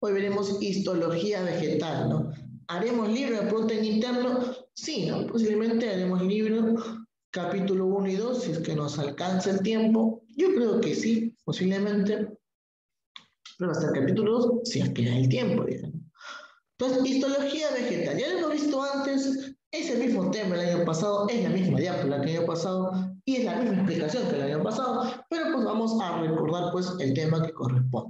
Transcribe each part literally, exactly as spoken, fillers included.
Hoy veremos histología vegetal, ¿no? ¿Haremos libro de proteína interno? Sí, ¿no? Posiblemente haremos libro capítulo uno y dos, si es que nos alcanza el tiempo. Yo creo que sí, posiblemente. Pero hasta el capítulo dos, si es que hay el tiempo, digamos. Entonces, histología vegetal. Ya lo hemos visto antes, es el mismo tema el año pasado, es la misma diápula que el año pasado y es la misma explicación que el año pasado, pero pues vamos a recordar pues el tema que corresponde.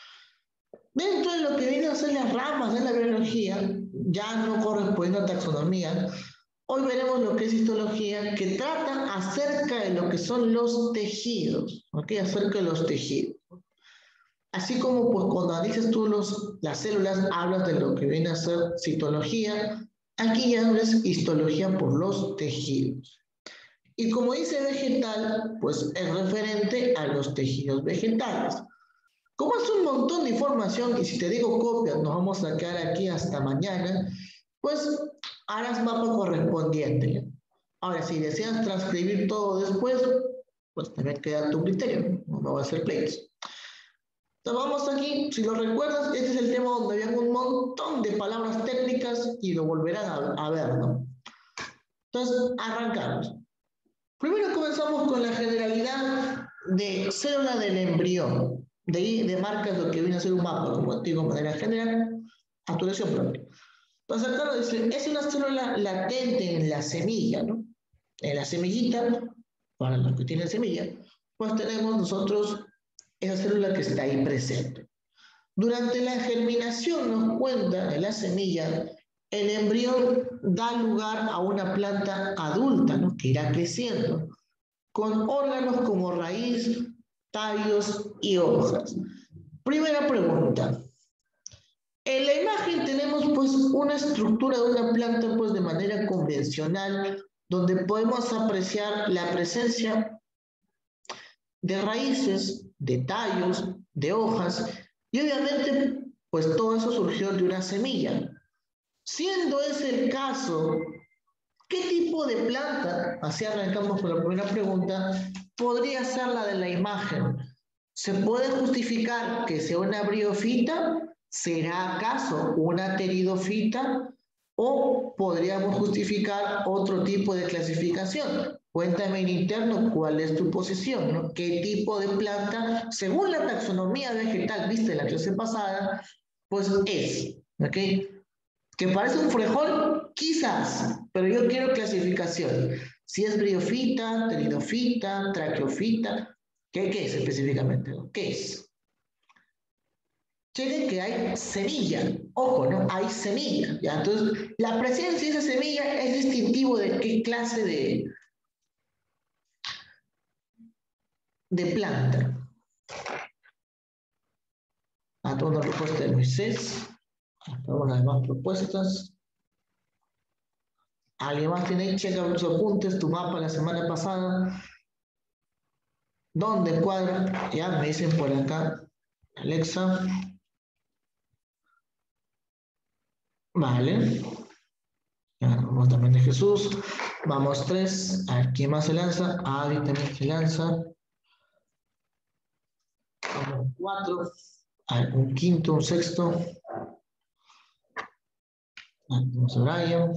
Dentro de lo que vienen a ser las ramas de la biología, ya no correspondiendo a taxonomía, hoy veremos lo que es histología, que trata acerca de lo que son los tejidos, ¿ok? Acerca de los tejidos. Así como pues cuando analizas tú los, las células, hablas de lo que viene a ser citología, aquí ya es histología por los tejidos. Y como dice vegetal, pues es referente a los tejidos vegetales. Como es un montón de información, y si te digo copias, nos vamos a quedar aquí hasta mañana, pues harás mapa correspondiente. Ahora, si deseas transcribir todo después, pues también queda a tu criterio, no va a ser pleitos. Entonces vamos aquí, si lo recuerdas, este es el tema donde había un montón de palabras técnicas y lo volverán a, a ver, ¿no? Entonces, arrancamos. Primero comenzamos con la generalidad de célula del embrión. De ahí demarcas lo que viene a ser un mapa, como digo, de manera general, a tu elección propia. Entonces acá nos dice, es una célula latente en la semilla, ¿no? En la semillita, para los que tienen semilla, pues tenemos nosotros esa célula que está ahí presente. Durante la germinación nos cuenta en la semilla, el embrión da lugar a una planta adulta, ¿no? Que irá creciendo, con órganos como raíz, tallos y hojas. Primera pregunta. En la imagen tenemos pues una estructura de una planta pues de manera convencional, donde podemos apreciar la presencia de raíces, de tallos, de hojas, y obviamente pues todo eso surgió de una semilla. Siendo ese el caso, ¿qué tipo de planta, así arrancamos con la primera pregunta, podría ser la de la imagen? ¿Se puede justificar que sea una briofita? ¿Será acaso una pteridofita? ¿O podríamos justificar otro tipo de clasificación? Cuéntame en interno cuál es tu posición, ¿no? ¿Qué tipo de planta, según la taxonomía vegetal, viste la clase pasada, pues es, ¿ok? ¿Que parece un frijol? Quizás, pero yo quiero clasificación. Si es briofita, pteridofita, traqueofita, ¿qué, qué es específicamente? ¿Qué es? Chequen que hay semilla, ojo, ¿no? Hay semilla, ¿ya? Entonces, la presencia de esa semilla es distintivo de qué clase de, de planta. A toda una propuesta de Moisés, vamos a las demás propuestas. ¿Alguien más tiene ahí? Checa los apuntes, tu mapa la semana pasada. ¿Dónde cuadra? Ya me dicen por acá, Alexa. Vale. Ya, vamos también de Jesús. Vamos tres. A ver, ¿quién más se lanza? Adi también se lanza. Vamos cuatro. A ver, un quinto, un sexto. Vamos a Brian.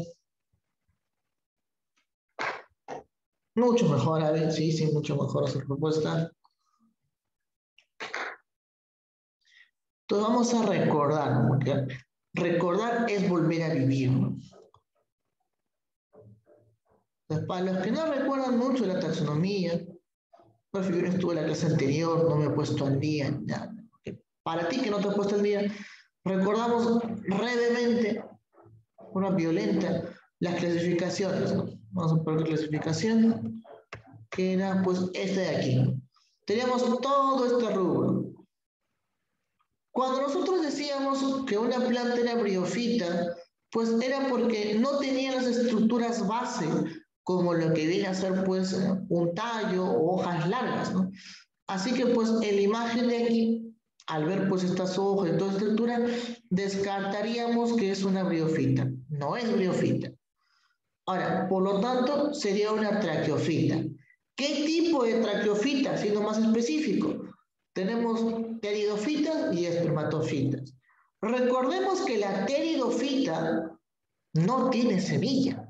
Mucho mejor, a ver, sí, sí, mucho mejor esa propuesta. Entonces vamos a recordar, ¿no? Porque recordar es volver a vivir, ¿no? Entonces, para los que no recuerdan mucho la taxonomía, pues yo no estuve en la clase anterior, no me he puesto al día, ya. Para ti que no te has puesto al día, recordamos brevemente, una violenta, las clasificaciones, ¿no? Vamos a poner clasificación, que era pues este de aquí, ¿no? Teníamos todo este rubro. Cuando nosotros decíamos que una planta era briofita, pues era porque no tenía las estructuras base, como lo que viene a ser pues un tallo o hojas largas, ¿no? Así que pues en la imagen de aquí, al ver pues estas hojas y toda estructura, descartaríamos que es una briofita. No es briofita. Ahora, por lo tanto, sería una traqueofita. ¿Qué tipo de traqueofita? Siendo más específico. Tenemos pteridofitas y espermatofitas. Recordemos que la pteridofita no tiene semilla.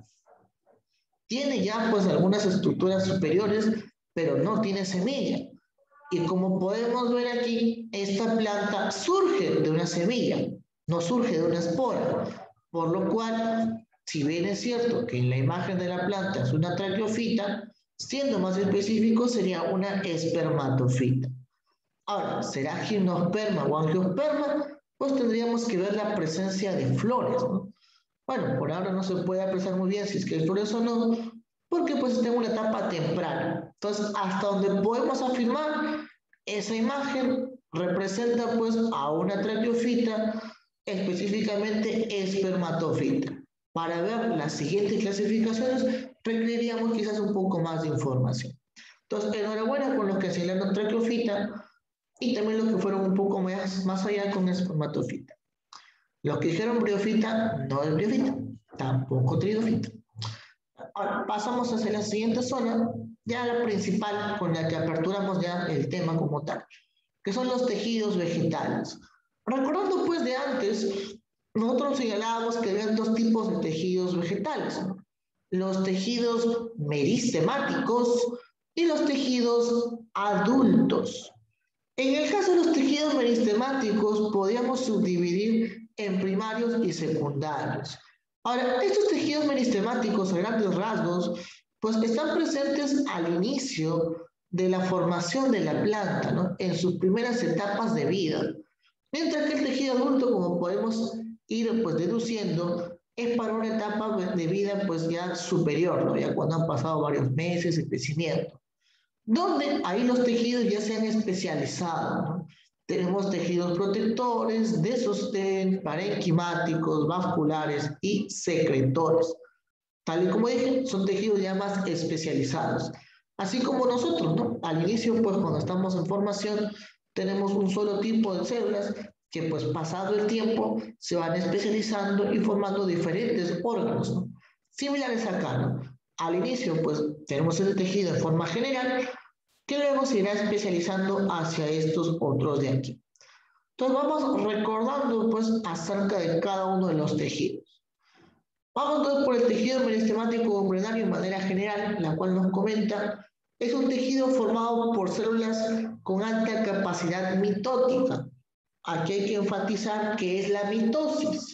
Tiene ya pues algunas estructuras superiores, pero no tiene semilla. Y como podemos ver aquí, esta planta surge de una semilla, no surge de una espora. Por lo cual, si bien es cierto que en la imagen de la planta es una traqueofita, siendo más específico sería una espermatofita. Ahora, ¿será gimnosperma o angiosperma? Pues tendríamos que ver la presencia de flores, ¿no? Bueno, por ahora no se puede apreciar muy bien si es que hay flores o no, porque pues está en una etapa temprana. Entonces, hasta donde podemos afirmar, esa imagen representa pues a una traqueofita, específicamente espermatofita. Para ver las siguientes clasificaciones, requeriríamos quizás un poco más de información. Entonces, enhorabuena con los que señalaron traqueofita y también los que fueron un poco más, más allá con espermatofita. Los que dijeron briofita, no es briofita, tampoco tridofita. Ahora, pasamos hacia la siguiente zona, ya la principal con la que aperturamos ya el tema como tal, que son los tejidos vegetales. Recordando pues de antes, nosotros señalábamos que había dos tipos de tejidos vegetales, ¿no? Los tejidos meristemáticos y los tejidos adultos. En el caso de los tejidos meristemáticos, podíamos subdividir en primarios y secundarios. Ahora, estos tejidos meristemáticos, a grandes rasgos, pues están presentes al inicio de la formación de la planta, ¿no? En sus primeras etapas de vida. Mientras que el tejido adulto, como podemos ir pues deduciendo, es para una etapa de vida pues ya superior, ¿no? Ya cuando han pasado varios meses de crecimiento. Donde ahí los tejidos ya se han especializado, ¿no? Tenemos tejidos protectores, de sostén, parenquimáticos, vasculares y secretores. Tal y como dije, son tejidos ya más especializados. Así como nosotros, ¿no? Al inicio, pues cuando estamos en formación, tenemos un solo tipo de células que pues pasado el tiempo se van especializando y formando diferentes órganos, ¿no? Similares acá, ¿no? Al inicio, pues tenemos el tejido en forma general que luego se irá especializando hacia estos otros de aquí. Entonces vamos recordando pues acerca de cada uno de los tejidos. Vamos entonces por el tejido meristemático embrionario de manera general, la cual nos comenta, es un tejido formado por células con alta capacidad mitótica. Aquí hay que enfatizar que es la mitosis.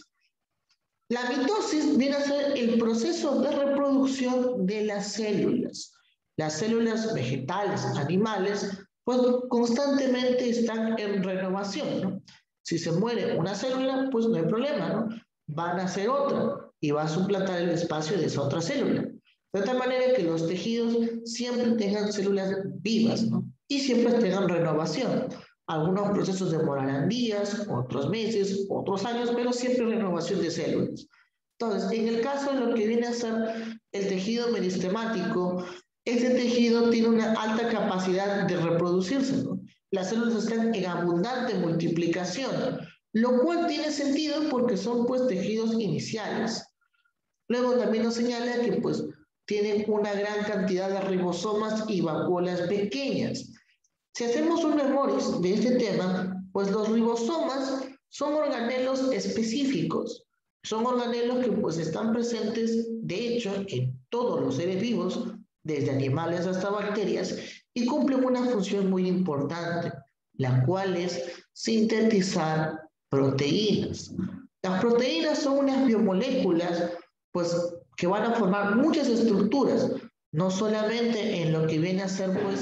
La mitosis viene a ser el proceso de reproducción de las células. Las células vegetales, animales, pues constantemente están en renovación, ¿no? Si se muere una célula, pues no hay problema, ¿no? Va a nacer otra y va a suplantar el espacio de esa otra célula. De tal manera que los tejidos siempre tengan células vivas, ¿no? Y siempre tengan renovación. Algunos procesos demorarán días, otros meses, otros años, pero siempre renovación de células. Entonces, en el caso de lo que viene a ser el tejido meristemático, este tejido tiene una alta capacidad de reproducirse, ¿no? Las células están en abundante multiplicación, lo cual tiene sentido porque son pues tejidos iniciales. Luego también nos señala que pues tienen una gran cantidad de ribosomas y vacuolas pequeñas. Si hacemos un memoris de este tema, pues los ribosomas son organelos específicos. Son organelos que pues están presentes, de hecho, en todos los seres vivos, desde animales hasta bacterias, y cumplen una función muy importante, la cual es sintetizar proteínas. Las proteínas son unas biomoléculas pues, que van a formar muchas estructuras, no solamente en lo que viene a ser pues,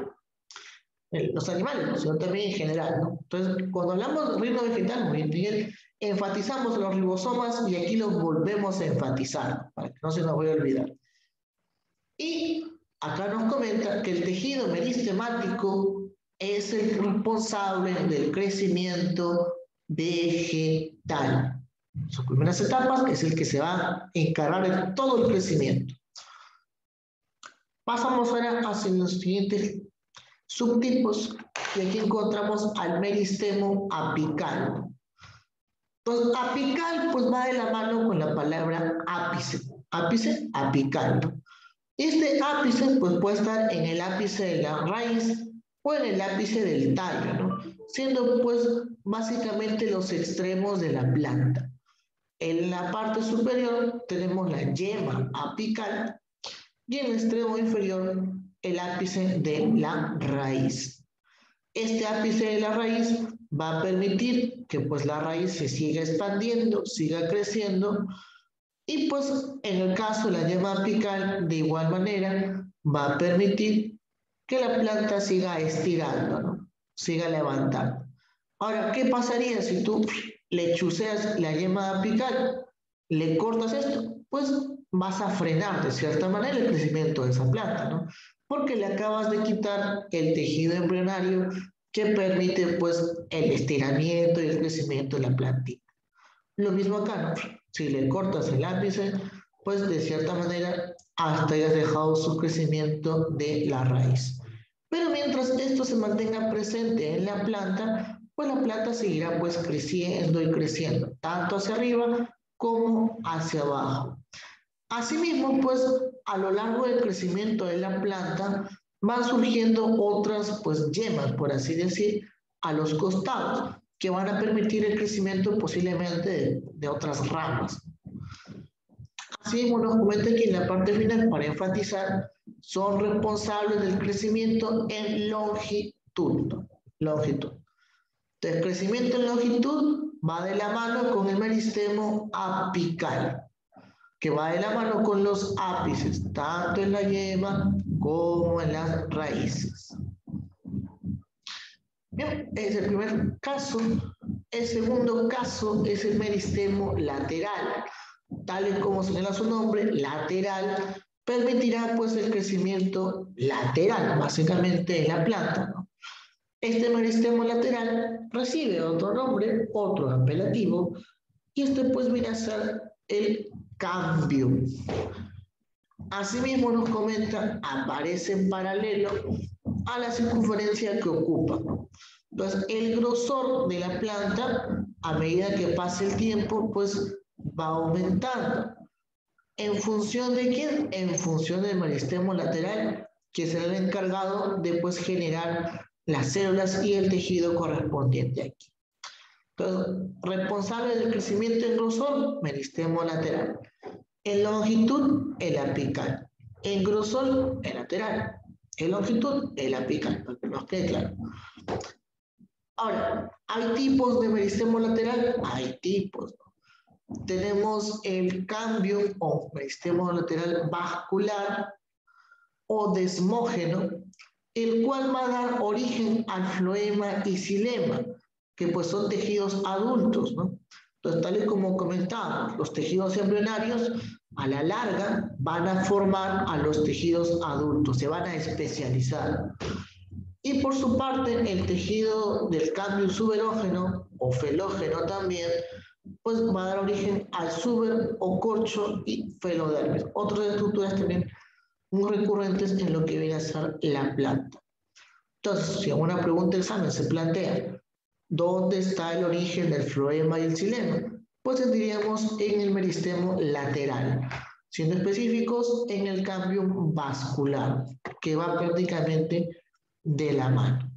los animales, ¿no? Sino también en general, ¿no? Entonces, cuando hablamos de reino vegetal, muy bien, enfatizamos los ribosomas y aquí los volvemos a enfatizar, para que no se nos vaya a olvidar. Y acá nos comenta que el tejido meristemático es el responsable del crecimiento vegetal. Sus primeras etapas es el que se va a encargar de todo el crecimiento. Pasamos ahora hacia los siguientes subtipos, y aquí encontramos al meristemo apical. Entonces, apical pues va de la mano con la palabra ápice. Ápice, apical, ¿no? Este ápice pues puede estar en el ápice de la raíz o en el ápice del tallo, ¿no? siendo pues básicamente los extremos de la planta. En la parte superior tenemos la yema apical y en el extremo inferior el ápice de la raíz. Este ápice de la raíz va a permitir que pues la raíz se siga expandiendo, siga creciendo, y pues en el caso de la yema apical de igual manera va a permitir que la planta siga estirando, ¿no? Siga levantando. Ahora, ¿qué pasaría si tú le chuseas la yema apical, le cortas esto? Pues vas a frenar de cierta manera el crecimiento de esa planta, ¿no? Porque le acabas de quitar el tejido embrionario que permite pues el estiramiento y el crecimiento de la plantita. Lo mismo acá, ¿no? Si le cortas el ápice, pues de cierta manera hasta hayas dejado su crecimiento de la raíz. Pero mientras esto se mantenga presente en la planta, pues la planta seguirá pues creciendo y creciendo, tanto hacia arriba como hacia abajo. Asimismo, pues a lo largo del crecimiento de la planta van surgiendo otras pues yemas, por así decir, a los costados, que van a permitir el crecimiento posiblemente de, de otras ramas. Así nos comenta que en la parte final, para enfatizar, son responsables del crecimiento en longitud. longitud. Entonces, crecimiento en longitud va de la mano con el meristemo apical, que va de la mano con los ápices, tanto en la yema como en las raíces. Bien, es el primer caso. El segundo caso es el meristemo lateral. Tal y como señala su nombre, lateral, permitirá pues el crecimiento lateral, básicamente en la planta, ¿no? Este meristemo lateral recibe otro nombre, otro apelativo, y este pues viene a ser el cambio. Asimismo nos comenta, aparece en paralelo a la circunferencia que ocupa. Entonces, el grosor de la planta, a medida que pase el tiempo, pues va aumentando. ¿En función de quién? En función del meristemo lateral, que será el encargado de pues, generar las células y el tejido correspondiente aquí. Entonces, responsable del crecimiento en grosor, meristemo lateral. En longitud, el apical. En grosor, el lateral. En longitud, el apical, para que nos quede claro. Ahora, ¿hay tipos de meristemo lateral? Hay tipos. Tenemos el cambio o meristemo lateral vascular o desmógeno, el cual va a dar origen al floema y xilema, que pues son tejidos adultos, ¿no? Entonces, tal y como comentábamos, los tejidos embrionarios a la larga van a formar a los tejidos adultos, se van a especializar. Y por su parte, el tejido del cambio suberógeno o felógeno también, pues va a dar origen al suber o corcho y felodermis. Otras estructuras también muy recurrentes en lo que viene a ser la planta. Entonces, si una pregunta de examen se plantea, ¿dónde está el origen del floema y el xilema? Pues diríamos en el meristemo lateral, siendo específicos en el cambio vascular, que va prácticamente de la mano.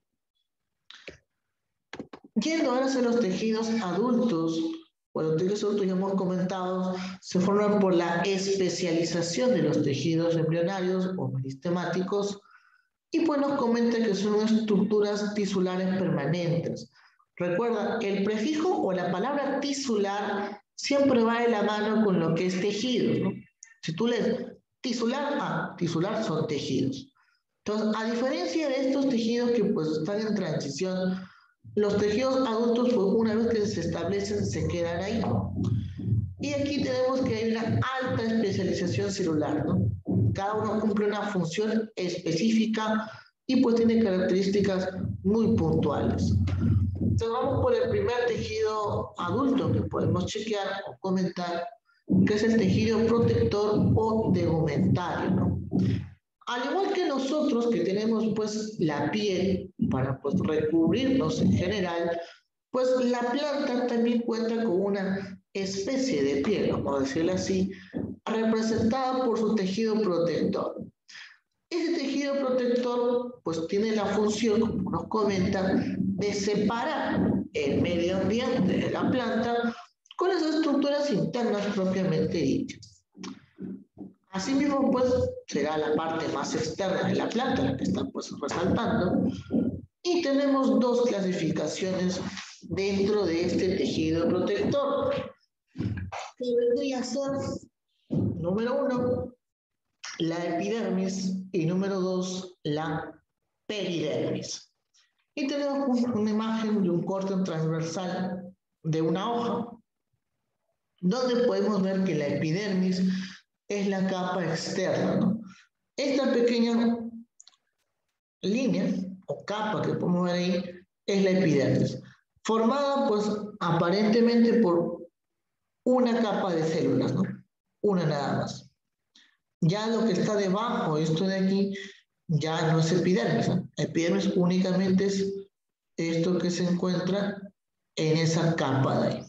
Yendo ahora hacia los tejidos adultos, bueno, los tejidos adultos ya hemos comentado, se forman por la especialización de los tejidos embrionarios o meristemáticos, y pues nos comenta que son estructuras tisulares permanentes. Recuerda, el prefijo o la palabra tisular siempre va de la mano con lo que es tejido, ¿no? Si tú lees tisular, ah, tisular son tejidos. Entonces, a diferencia de estos tejidos que pues están en transición, los tejidos adultos, pues una vez que se establecen, se quedan ahí. Y aquí tenemos que hay una alta especialización celular, ¿no? Cada uno cumple una función específica y pues tiene características muy puntuales. Entonces vamos por el primer tejido adulto que podemos chequear o comentar, que es el tejido protector o tegumentario, ¿no? Al igual que nosotros que tenemos pues la piel para pues recubrirnos en general, pues la planta también cuenta con una especie de piel, vamos a decirlo así, representada por su tejido protector. Ese tejido protector pues tiene la función, como nos comenta, de separar el medio ambiente de la planta con las estructuras internas propiamente dichas. Asimismo, pues será la parte más externa de la planta la que está pues resaltando. Y tenemos dos clasificaciones dentro de este tejido protector, que vendría a ser, número uno, la epidermis y número dos, la peridermis. Y tenemos una imagen de un corte transversal de una hoja, donde podemos ver que la epidermis es la capa externa, ¿no? Esta pequeña línea o capa que podemos ver ahí es la epidermis, formada pues aparentemente por una capa de células, ¿no? Una nada más. Ya lo que está debajo, esto de aquí, ya no es epidermis, ¿no? Epidermis únicamente es esto que se encuentra en esa capa de ahí.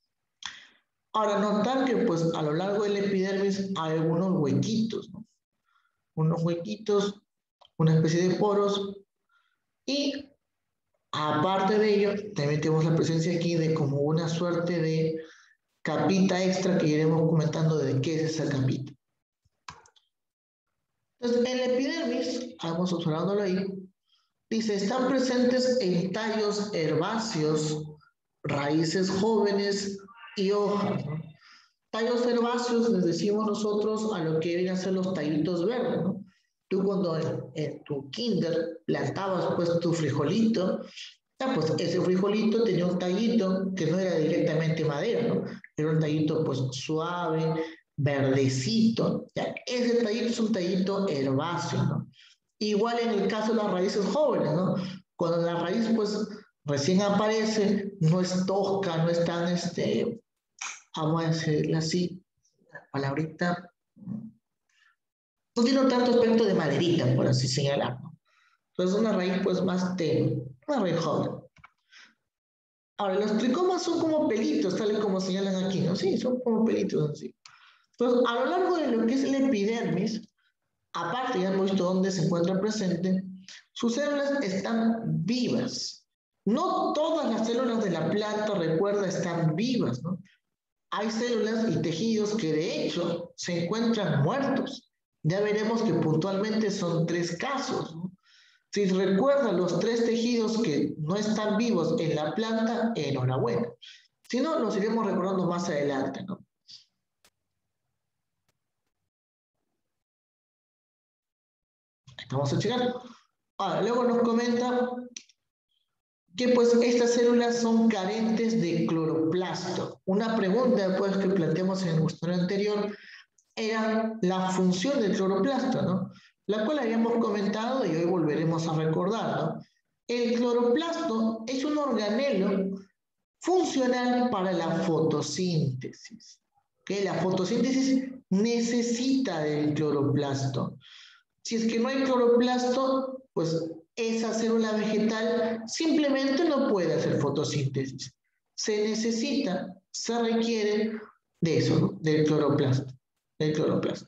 Ahora, notar que pues a lo largo del epidermis hay algunos huequitos, ¿no? Unos huequitos, una especie de poros, y aparte de ello, también tenemos la presencia aquí de como una suerte de capita extra que iremos comentando de qué es esa capita. Entonces, en la epidermis, vamos observándolo ahí, dice, están presentes en tallos herbáceos, raíces jóvenes y hojas, ¿no? Tallos herbáceos les decimos nosotros a lo que vienen a ser los tallitos verdes, ¿no? Tú cuando en, en tu kinder plantabas pues tu frijolito, ya, pues ese frijolito tenía un tallito que no era directamente madera, ¿no? Era un tallito pues suave, verdecito, ya. Ese tallito es un tallito herbáceo, ¿no? Igual en el caso de las raíces jóvenes, ¿no? Cuando la raíz pues recién aparece, no es tosca, no es tan, este, vamos a decirlo así, la palabrita, no tiene tanto aspecto de maderita, por así señalarlo. Entonces es una raíz pues más tenue, una raíz joven. Ahora, los tricomas son como pelitos, tal y como señalan aquí, ¿no? Sí, son como pelitos así. Entonces, a lo largo de lo que es el epidermis, aparte ya hemos visto dónde se encuentra presente, sus células están vivas. No todas las células de la planta, recuerda, están vivas, ¿no? Hay células y tejidos que de hecho se encuentran muertos. Ya veremos que puntualmente son tres casos, ¿no? Si recuerdan los tres tejidos que no están vivos en la planta, enhorabuena. Si no, los iremos recordando más adelante, ¿no? Vamos a checar. Ahora, luego nos comenta que pues estas células son carentes de cloroplasto. Una pregunta pues, que planteamos en el cuestionario anterior era la función del cloroplasto, ¿no? La cual habíamos comentado y hoy volveremos a recordar, ¿no? El cloroplasto es un organelo funcional para la fotosíntesis. ¿Okay? La fotosíntesis necesita del cloroplasto. Si es que no hay cloroplasto, pues esa célula vegetal simplemente no puede hacer fotosíntesis. Se necesita, se requiere de eso, ¿no? Del cloroplasto. Del cloroplasto.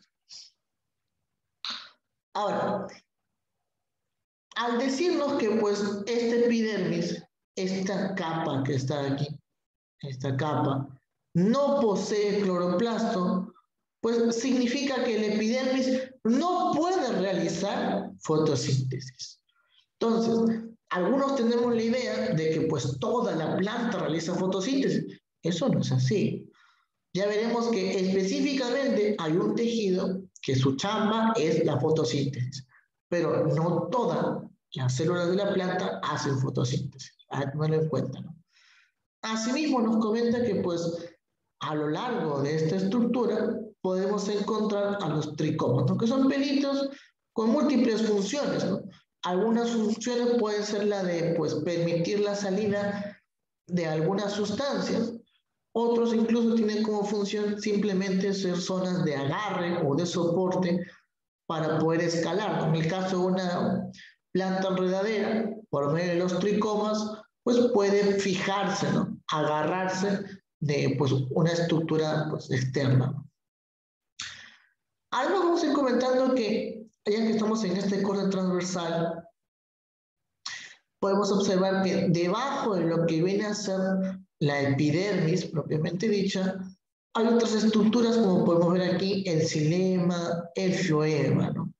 Ahora, al decirnos que pues este epidermis, esta capa que está aquí, esta capa, no posee cloroplasto, pues significa que el epidermis no puede realizar fotosíntesis. Entonces, algunos tenemos la idea de que pues toda la planta realiza fotosíntesis. Eso no es así. Ya veremos que específicamente hay un tejido que su chamba es la fotosíntesis, pero no todas las células de la planta hacen fotosíntesis. Ténganlo en cuenta, ¿no? Asimismo nos comenta que pues a lo largo de esta estructura podemos encontrar a los tricomas, ¿no? Que son pelitos con múltiples funciones, ¿no? Algunas funciones pueden ser la de pues, permitir la salida de algunas sustancias. Otros incluso tienen como función simplemente ser zonas de agarre o de soporte para poder escalar, ¿no? En el caso de una planta enredadera, por medio de los tricomas, pues puede fijarse, ¿no? Agarrarse de pues, una estructura pues, externa. Además vamos a ir comentando que ya que estamos en este corte transversal, podemos observar que debajo de lo que viene a ser la epidermis propiamente dicha, hay otras estructuras como podemos ver aquí, el xilema, el floema, ¿no?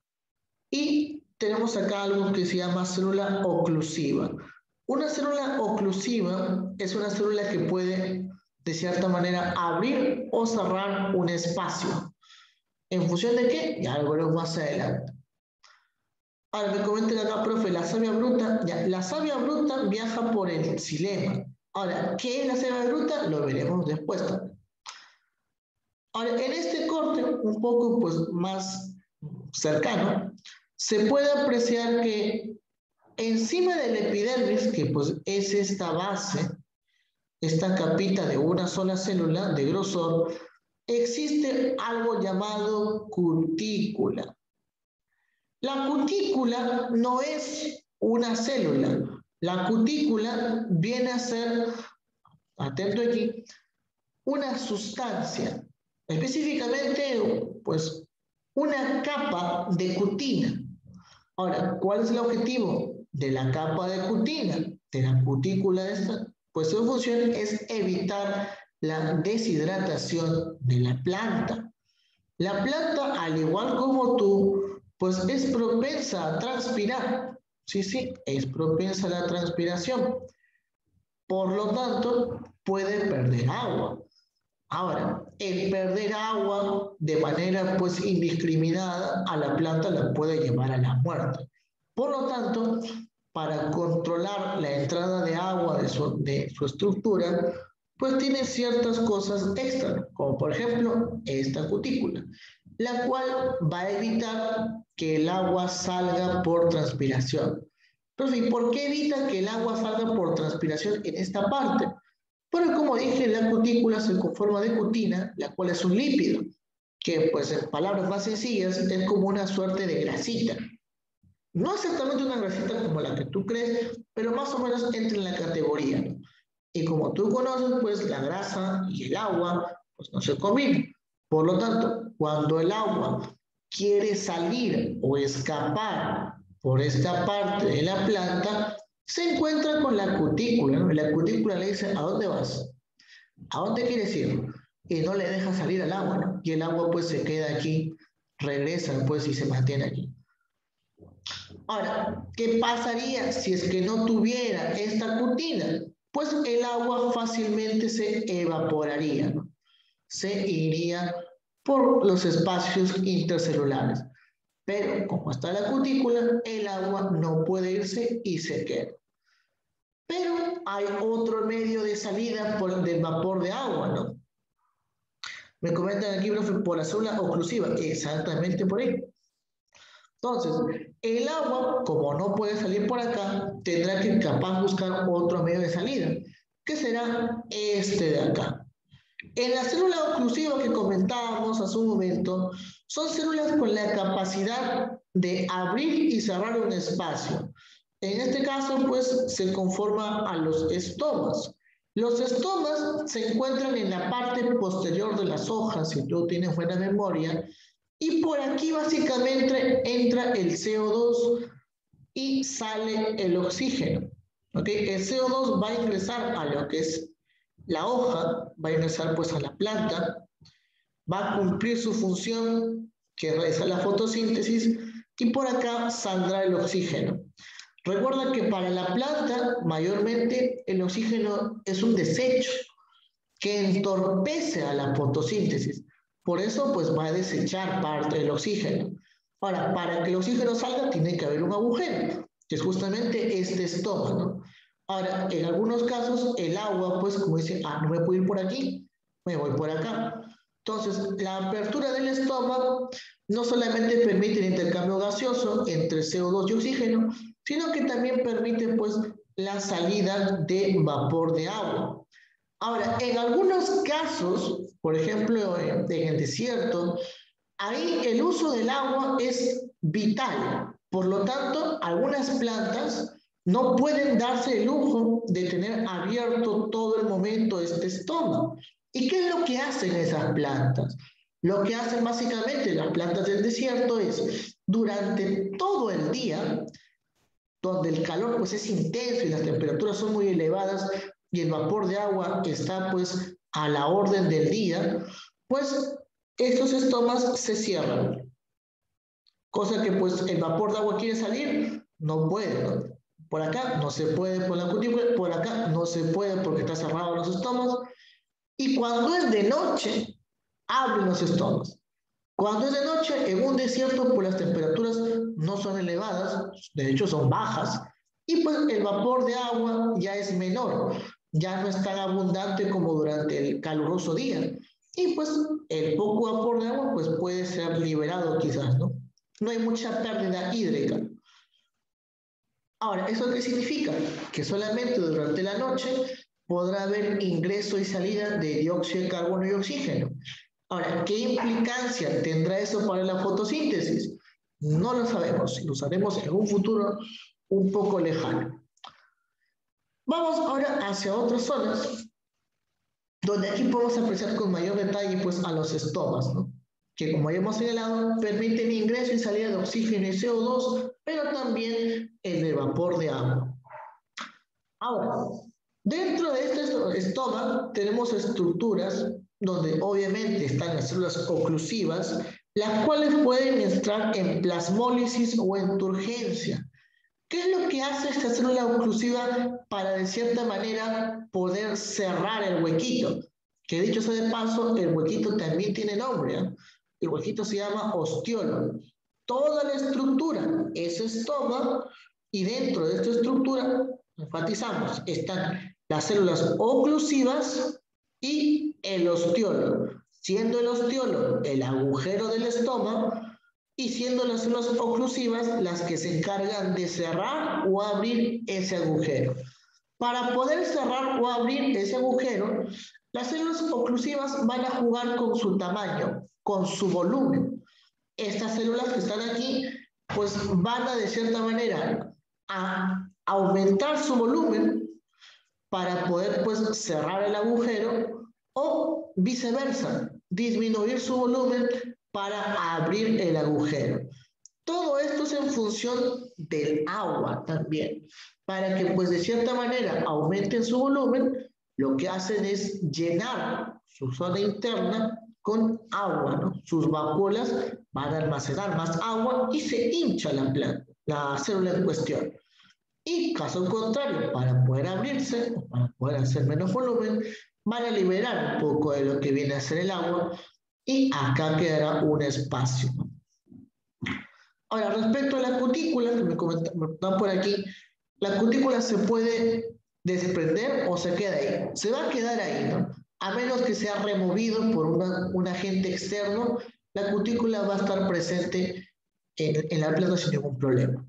Y tenemos acá algo que se llama célula oclusiva. Una célula oclusiva es una célula que puede, de cierta manera, abrir o cerrar un espacio. ¿En función de qué? Ya lo veremos más adelante. Ahora me comentan acá, profe, la savia bruta, ya, la savia bruta viaja por el xilema. Ahora, ¿qué es la savia bruta? Lo veremos después también. Ahora, en este corte, un poco pues, más cercano, se puede apreciar que encima del epidermis, que pues es esta base, esta capita de una sola célula de grosor, existe algo llamado cutícula. La cutícula no es una célula. La cutícula viene a ser, atento aquí, una sustancia, específicamente, pues, una capa de cutina. Ahora, ¿cuál es el objetivo de la capa de cutina, de la cutícula esta? Pues su función es evitar la deshidratación de la planta. La planta, al igual como tú, pues es propensa a transpirar. Sí, sí, es propensa a la transpiración. Por lo tanto, puede perder agua. Ahora, el perder agua de manera pues indiscriminada a la planta la puede llevar a la muerte. Por lo tanto, para controlar la entrada de agua de su, de su estructura, pues tiene ciertas cosas extra, como por ejemplo esta cutícula, la cual va a evitar que el agua salga por transpiración. Profe, ¿y por qué evita que el agua salga por transpiración en esta parte? Pero como dije, la cutícula se conforma de cutina, la cual es un lípido, que pues en palabras más sencillas es como una suerte de grasita. No exactamente una grasita como la que tú crees, pero más o menos entra en la categoría, ¿no? Y como tú conoces, pues la grasa y el agua pues no se combinan. Por lo tanto, cuando el agua quiere salir o escapar por esta parte de la planta, se encuentra con la cutícula, ¿no? La cutícula le dice, ¿a dónde vas? ¿A dónde quieres ir? Y no le deja salir al agua, ¿no? Y el agua pues se queda aquí, regresa pues y se mantiene aquí. Ahora, ¿qué pasaría si es que no tuviera esta cutina? Pues el agua fácilmente se evaporaría, ¿no? Se iría por los espacios intercelulares. Pero como está la cutícula, el agua no puede irse y se queda. Pero hay otro medio de salida por, del vapor de agua, ¿no? Me comentan aquí, profe, por la célula oclusiva. Exactamente por ahí. Entonces, el agua, como no puede salir por acá, tendrá que capaz buscar otro medio de salida, que será este de acá. En la célula oclusiva que comentábamos hace un momento, son células con la capacidad de abrir y cerrar un espacio. En este caso, pues, se conforma a los estomas. Los estomas se encuentran en la parte posterior de las hojas, si tú tienes buena memoria, y por aquí básicamente entra el C O dos y sale el oxígeno. ¿Okay? El C O dos va a ingresar a lo que es la hoja, va a ingresar pues a la planta, va a cumplir su función que es realizar la fotosíntesis y por acá saldrá el oxígeno. Recuerda que para la planta mayormente el oxígeno es un desecho que entorpece a la fotosíntesis. Por eso pues va a desechar parte del oxígeno. Ahora, para que el oxígeno salga tiene que haber un agujero, que es justamente este estoma, ¿no? Ahora, en algunos casos el agua pues como dice, ah, no me puedo ir por aquí, me voy por acá. Entonces, la apertura del estómago no solamente permite el intercambio gaseoso entre C O dos y oxígeno, sino que también permite pues la salida de vapor de agua. Ahora, en algunos casos, por ejemplo, en, en el desierto, ahí el uso del agua es vital. Por lo tanto, algunas plantas no pueden darse el lujo de tener abierto todo el momento este estómago. ¿Y qué es lo que hacen esas plantas? Lo que hacen básicamente las plantas del desierto es durante todo el día, donde el calor pues es intenso y las temperaturas son muy elevadas y el vapor de agua está pues a la orden del día, pues estos estomas se cierran. Cosa que pues el vapor de agua quiere salir, no puede, ¿no? Por acá no se puede por la cutícula, por acá no se puede porque está cerrado los estómagos. Y cuando es de noche, abren los estómagos. Cuando es de noche, en un desierto, pues las temperaturas no son elevadas, de hecho son bajas, y pues el vapor de agua ya es menor, ya no es tan abundante como durante el caluroso día. Y pues el poco vapor de agua pues puede ser liberado quizás, ¿no? No hay mucha pérdida hídrica. Ahora, ¿eso qué significa? Que solamente durante la noche podrá haber ingreso y salida de dióxido de carbono y oxígeno. Ahora, ¿qué implicancia tendrá eso para la fotosíntesis? No lo sabemos, lo sabremos en un futuro un poco lejano. Vamos ahora hacia otras zonas, donde aquí podemos apreciar con mayor detalle pues, a los estomas, ¿no? Que como ya hemos señalado, permiten ingreso y salida de oxígeno y C O dos, pero también el de vapor de agua. Ahora, dentro de este estoma tenemos estructuras donde obviamente están las células oclusivas, las cuales pueden entrar en plasmólisis o en turgencia. ¿Qué es lo que hace esta célula oclusiva para, de cierta manera, poder cerrar el huequito? Que dicho sea de paso, el huequito también tiene nombre, ¿eh? El huequito se llama ostiolo. Toda la estructura es estoma y dentro de esta estructura, enfatizamos, están las células oclusivas y el ostiolo, siendo el ostiolo el agujero del estoma y siendo las células oclusivas las que se encargan de cerrar o abrir ese agujero. Para poder cerrar o abrir ese agujero, las células oclusivas van a jugar con su tamaño, con su volumen. Estas células que están aquí, pues van a, de cierta manera, a aumentar su volumen para poder, pues, cerrar el agujero o viceversa, disminuir su volumen para abrir el agujero. Todo esto es en función del agua también. Para que, pues, de cierta manera aumenten su volumen, lo que hacen es llenar su zona interna con agua, ¿no? Sus vacuolas van a almacenar más agua y se hincha la planta, la célula en cuestión. Y caso contrario, para poder abrirse, o para poder hacer menos volumen, van a liberar un poco de lo que viene a ser el agua y acá quedará un espacio. Ahora, respecto a la cutícula, que me comentan por aquí, la cutícula se puede desprender o se queda ahí. Se va a quedar ahí, ¿no? A menos que sea removido por una, un agente externo, la cutícula va a estar presente en, en la planta sin ningún problema.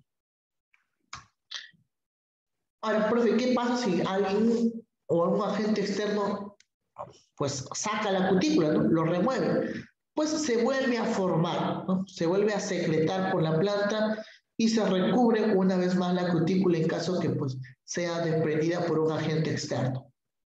Ahora, profe, ¿qué pasa si alguien o algún agente externo pues saca la cutícula, ¿no? Lo remueve? Pues se vuelve a formar, ¿no? Se vuelve a secretar por la planta y se recubre una vez más la cutícula en caso que pues sea desprendida por un agente externo.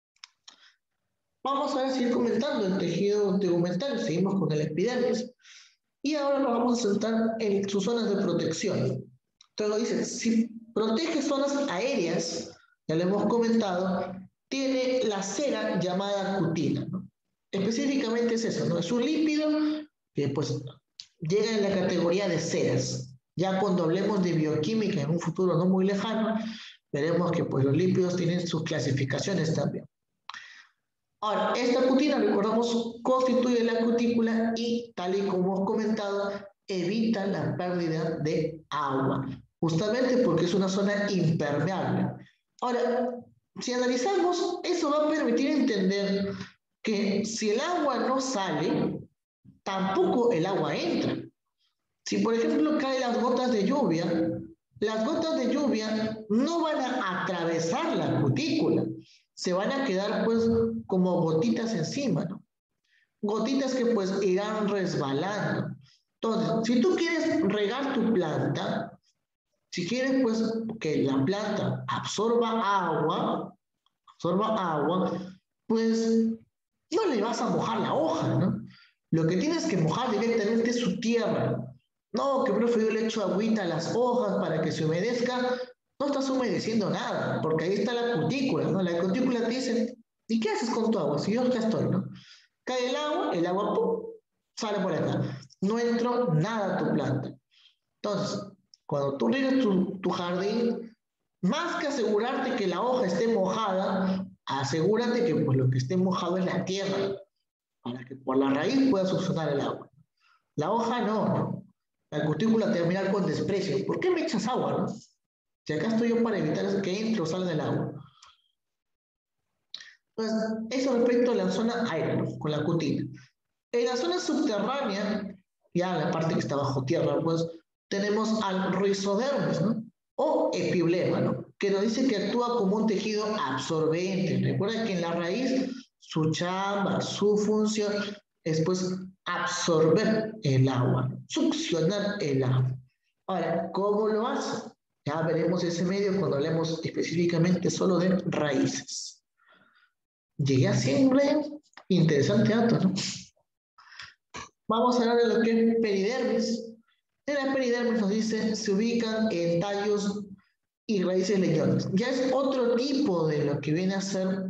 Vamos a seguir comentando el tejido tegumentario, seguimos con el epidermis y ahora nos vamos a centrar en sus zonas de protección. Entonces dice, si protege zonas aéreas, ya lo hemos comentado, tiene la cera llamada cutina, ¿no? Específicamente es eso, ¿no? Es un lípido que pues llega en la categoría de ceras. Ya cuando hablemos de bioquímica en un futuro no muy lejano, veremos que pues los lípidos tienen sus clasificaciones también. Ahora, esta cutina, recordamos, constituye la cutícula y, tal y como hemos comentado, evita la pérdida de agua, justamente porque es una zona impermeable. Ahora, si analizamos, eso va a permitir entender que si el agua no sale, tampoco el agua entra. Si, por ejemplo, caen las gotas de lluvia, las gotas de lluvia no van a atravesar la cutícula, se van a quedar pues como gotitas encima, ¿no? Gotitas que pues irán resbalando. Entonces, si tú quieres regar tu planta, si quieres pues que la planta absorba agua, absorba agua, pues no le vas a mojar la hoja, ¿no? Lo que tienes que mojar directamente es su tierra. No, que profe, yo le echo agüita a las hojas para que se humedezca. No estás humedeciendo nada, porque ahí está la cutícula, ¿no? La cutícula te dice, ¿y qué haces con tu agua? Si yo acá estoy, ¿no? Cae el agua, el agua ¡pum! Sale por acá. No entró nada a tu planta. Entonces, cuando tú riegas tu, tu jardín, más que asegurarte que la hoja esté mojada, asegúrate que pues, lo que esté mojado es la tierra, para que por la raíz pueda succionar el agua. La hoja no, ¿no? La cutícula te va a mirar con desprecio. ¿Por qué me echas agua, no? Si acá estoy yo para evitar que entre o salga del agua. Entonces, eso respecto a la zona aérea, ¿no? Con la cutícula. En la zona subterránea, ya la parte que está bajo tierra, pues tenemos al rizodermis, ¿no? O epiblema, ¿no? Que nos dice que actúa como un tejido absorbente. Recuerda que en la raíz su chamba, su función es pues absorber el agua, succionar el agua. Ahora, ¿cómo lo hace? Ya veremos ese medio cuando hablemos específicamente solo de raíces. Llegué a siempre interesante dato, ¿no? Vamos a hablar de lo que es peridermis. En la peridermis nos dice, se ubican en tallos y raíces leñosas. Ya es otro tipo de lo que viene a ser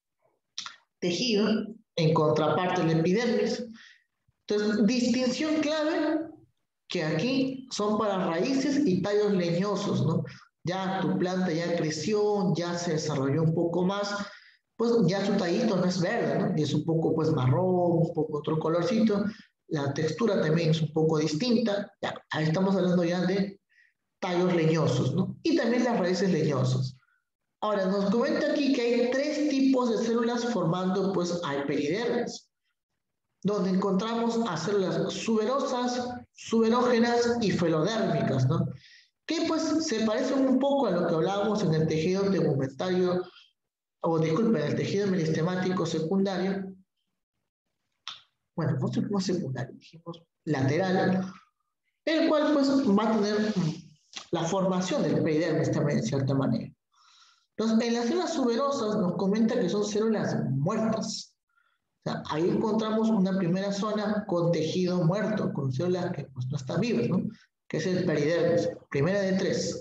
tejido, en contraparte del epidermis. Entonces, distinción clave, que aquí son para raíces y tallos leñosos, ¿no? Ya tu planta ya creció, ya se desarrolló un poco más, pues ya su tallito no es verde, ¿no? Y es un poco pues marrón, un poco otro colorcito, la textura también es un poco distinta, ya, ahí estamos hablando ya de tallos leñosos, ¿no? Y también las raíces leñosas. Ahora, nos comenta aquí que hay tres tipos de células formando pues al peridermis, donde encontramos a células suberosas, suberógenas y felodérmicas, ¿no? Que pues se parecen un poco a lo que hablábamos en el tejido tegumentario, o disculpen, el tejido meristemático secundario, bueno, no dijimos secundario, dijimos lateral, el cual pues va a tener la formación del peridermis también de cierta manera. Entonces, en las células suberosas nos comenta que son células muertas. O sea, ahí encontramos una primera zona con tejido muerto, con células que pues, no están vivas, ¿no? Que es el peridermis, primera de tres.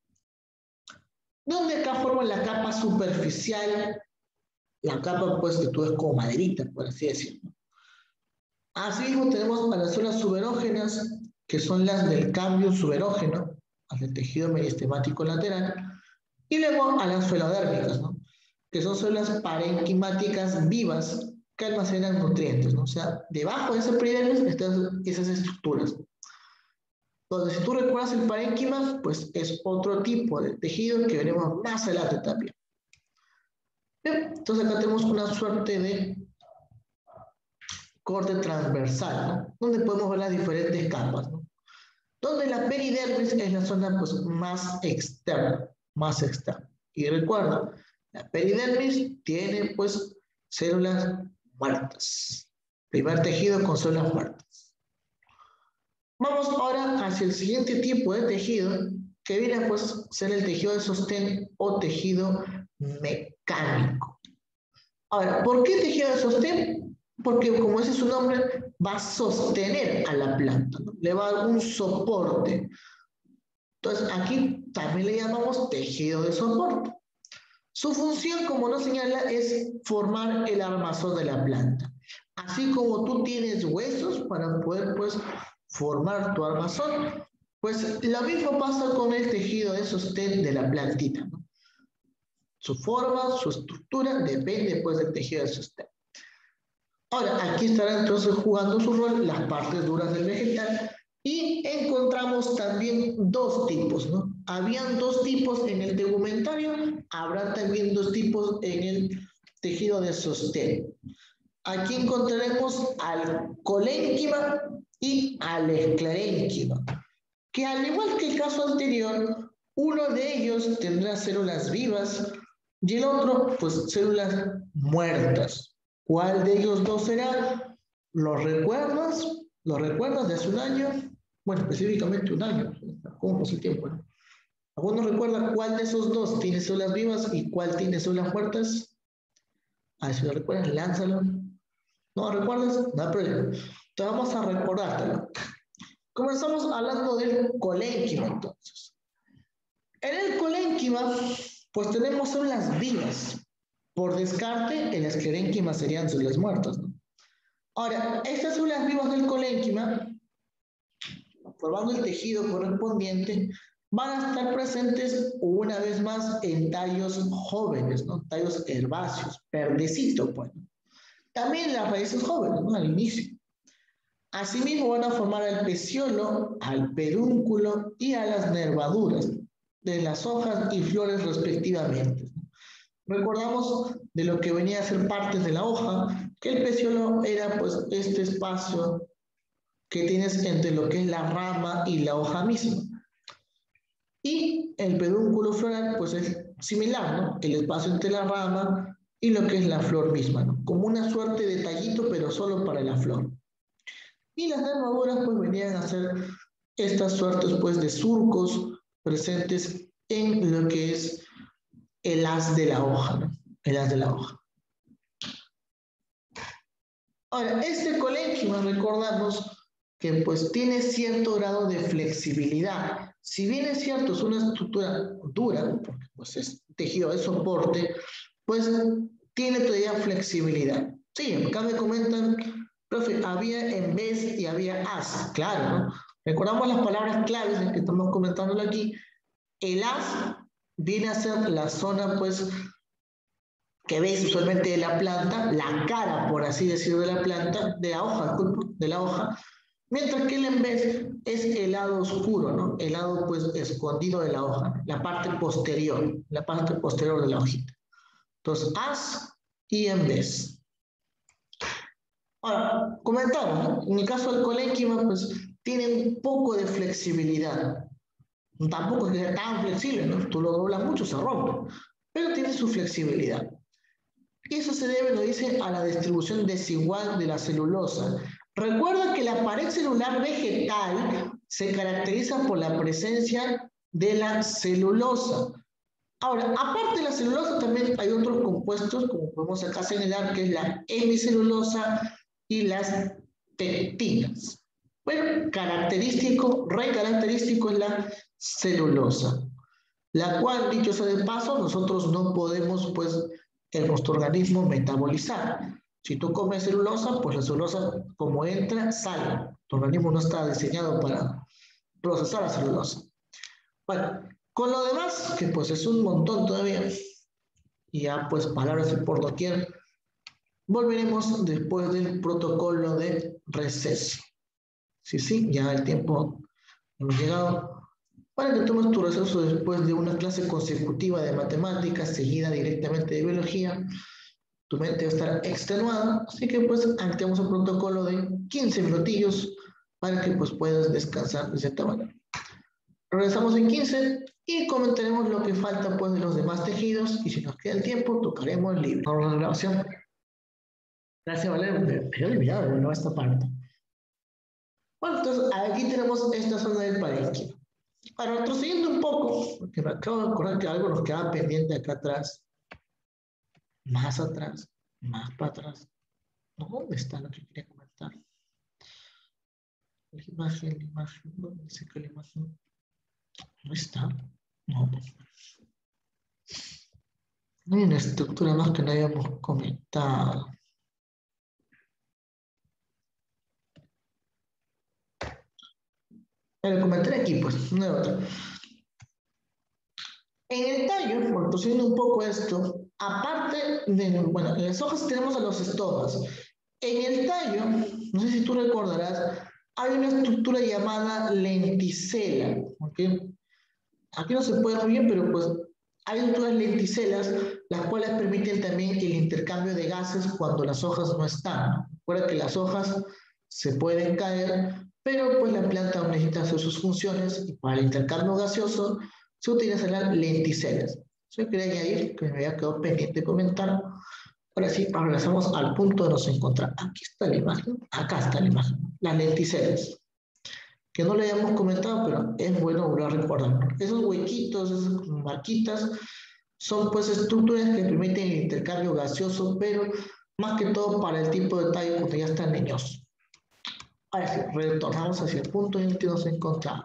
Donde acá forman la capa superficial, la capa pues que tú ves como maderita, por así decirlo. Asimismo tenemos a las células suberógenas, que son las del cambio suberógeno, al del tejido meristemático lateral, y luego a las felodérmicas, ¿no? Que son células parenquimáticas vivas que almacenan nutrientes, ¿no? O sea, debajo de ese peridermis están esas estructuras. Entonces, si tú recuerdas el parénquima, pues es otro tipo de tejido que veremos más adelante también. Bien, entonces acá tenemos una suerte de corte transversal, ¿no? Donde podemos ver las diferentes capas, ¿no? Donde la peridermis es la zona pues, más externa, más externa. Y recuerda, la peridermis tiene pues células muertas. Primer tejido con células muertas. Vamos ahora hacia el siguiente tipo de tejido, que viene a pues, ser el tejido de sostén o tejido mecánico. Ahora, ¿por qué tejido de sostén? Porque, como dice su nombre, va a sostener a la planta, ¿no? Le va a dar un soporte. Entonces, aquí también le llamamos tejido de soporte. Su función, como nos señala, es formar el armazón de la planta. Así como tú tienes huesos para poder, pues, formar tu armazón, pues lo mismo pasa con el tejido de sostén de la plantita, ¿no? Su forma, su estructura, depende, pues, del tejido de sostén. Ahora, aquí estará entonces jugando su rol las partes duras del vegetal y encontramos también dos tipos, ¿no? Habían dos tipos en el tegumentario, habrá también dos tipos en el tejido de sostén. Aquí encontraremos al colénquima y al esclerénquima, que al igual que el caso anterior, uno de ellos tendrá células vivas y el otro, pues, células muertas. ¿Cuál de ellos dos será? ¿Lo recuerdas? ¿Lo recuerdas de hace un año? Bueno, específicamente un año. ¿Cómo pasa el tiempo, no? ¿Alguno recuerda cuál de esos dos tiene células vivas y cuál tiene células muertas? A ver si lo recuerdas, lánzalo. ¿No lo recuerdas? No hay problema. Entonces vamos a recordártelo. Comenzamos hablando del colénquima, entonces. En el colénquima, pues tenemos células vivas. Por descarte, el esclerénquima serían células muertas, ¿no? Ahora, estas células vivas del colénquima, formando el tejido correspondiente, van a estar presentes una vez más en tallos jóvenes, ¿no? Tallos herbáceos, verdecitos, pues. También las raíces jóvenes, ¿no? Al inicio. Asimismo van a formar al peciolo, al pedúnculo y a las nervaduras de las hojas y flores respectivamente. Recordamos de lo que venía a ser parte de la hoja, que el peciolo era pues este espacio que tienes entre lo que es la rama y la hoja misma. Y el pedúnculo floral pues es similar, ¿no? El espacio entre la rama y lo que es la flor misma, ¿no? Como una suerte de tallito, pero solo para la flor. Y las nervaduras pues venían a ser estas suertes pues de surcos presentes en lo que es el haz de la hoja, ¿no? El haz de la hoja. Ahora, este colénquima, recordamos que pues tiene cierto grado de flexibilidad. Si bien es cierto, es una estructura dura, porque pues es tejido de soporte, pues tiene todavía flexibilidad. Sí, acá me comentan, profe, había en vez y había as, claro, ¿no? Recordamos las palabras claves que estamos comentándolo aquí. El as viene a ser la zona, pues, que ves usualmente de la planta, la cara, por así decirlo, de la planta, de la hoja, de la hoja, mientras que el en vez es el lado oscuro, ¿no? El lado, pues, escondido de la hoja, ¿no? La parte posterior, la parte posterior de la hojita. Entonces, as y en vez. Ahora, comentamos, ¿no? En el caso del colénquima, pues, tiene un poco de flexibilidad. Tampoco es que sea tan flexible, ¿no? Tú lo doblas mucho, se rompe, pero tiene su flexibilidad. Y eso se debe, lo dice, a la distribución desigual de la celulosa. Recuerda que la pared celular vegetal se caracteriza por la presencia de la celulosa. Ahora, aparte de la celulosa, también hay otros compuestos, como podemos acá señalar, que es la hemicelulosa y las pectinas. Bueno, característico, re característico es la celulosa, la cual, dicho sea de paso, nosotros no podemos, pues, en nuestro organismo metabolizar. Si tú comes celulosa, pues la celulosa, como entra, sale. Tu organismo no está diseñado para procesar la celulosa. Bueno, con lo demás, que pues es un montón todavía, y ya pues palabras por doquier, volveremos después del protocolo de receso. Sí, sí, ya el tiempo hemos llegado. Para que tomes tu receso después de una clase consecutiva de matemáticas, seguida directamente de biología, tu mente va a estar extenuada, así que pues activamos el protocolo de quince minutillos para que pues puedas descansar de cierta manera. Regresamos en quince y comentaremos lo que falta pues de los demás tejidos y si nos queda el tiempo tocaremos el libro. Vamos a la grabación. Gracias, Valeria, me había olvidado, bueno, esta parte. Bueno, entonces aquí tenemos esta zona del parénquima. Ahora, retrocediendo un poco, porque me acabo de acordar que algo nos queda pendiente acá atrás, más atrás, más para atrás. ¿No? ¿Dónde está lo que quería comentar? La imagen, la imagen, ¿dónde dice que la imagen? ¿No está? No, pues. No hay una estructura más que no hayamos comentado. Pero comentaré aquí, pues, no hay otra. En el tallo, retrocediendo un poco esto, aparte de, bueno, en las hojas tenemos a los estomas. En el tallo, no sé si tú recordarás, hay una estructura llamada lenticela, ¿ok? Aquí no se puede ver muy bien, pero pues hay otras lenticelas, las cuales permiten también el intercambio de gases cuando las hojas no están. Recuerda que las hojas se pueden caer, pero pues la planta aún necesita hacer sus funciones y para el intercambio gaseoso se utilizan las lenticelas. Yo quería añadir que me había quedado pendiente de comentar. Ahora sí, regresamos al punto de nos encontrar. Aquí está la imagen, acá está la imagen, las lenticelas. Que no le hayamos comentado, pero es bueno volver a recordar. Esos huequitos, esas marquitas, son pues estructuras que permiten el intercambio gaseoso, pero más que todo para el tipo de tallo cuando ya están leñosos. Ahora sí, retornamos hacia el punto en el que nos encontramos.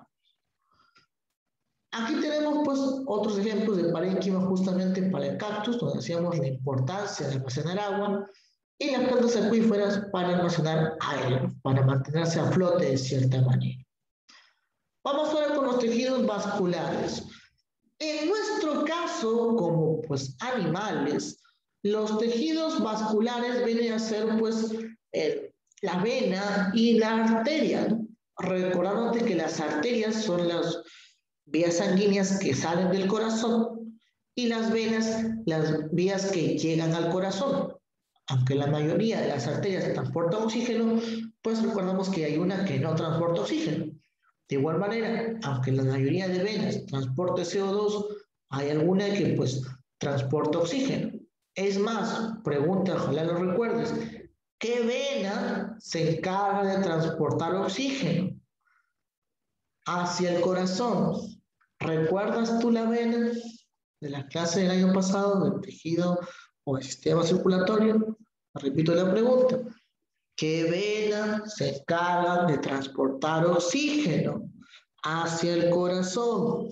Aquí tenemos pues otros ejemplos de parénquima justamente para el cactus, donde decíamos la importancia de almacenar agua, y las plantas acuíferas para almacenar aire, para mantenerse a flote de cierta manera. Vamos ahora con los tejidos vasculares. En nuestro caso, como pues animales, los tejidos vasculares vienen a ser pues eh, la vena y la arteria, ¿no? Recordándote que las arterias son las vías sanguíneas que salen del corazón y las venas, las vías que llegan al corazón. Aunque la mayoría de las arterias transportan oxígeno, pues recordamos que hay una que no transporta oxígeno. De igual manera, aunque la mayoría de venas transporte C O dos, hay alguna que pues transporta oxígeno. Es más, pregunta, ojalá lo recuerdes, ¿qué vena se encarga de transportar oxígeno hacia el corazón? ¿Recuerdas tú la vena de la clase del año pasado del tejido o el sistema circulatorio? Repito la pregunta. ¿Qué vena se encarga de transportar oxígeno hacia el corazón?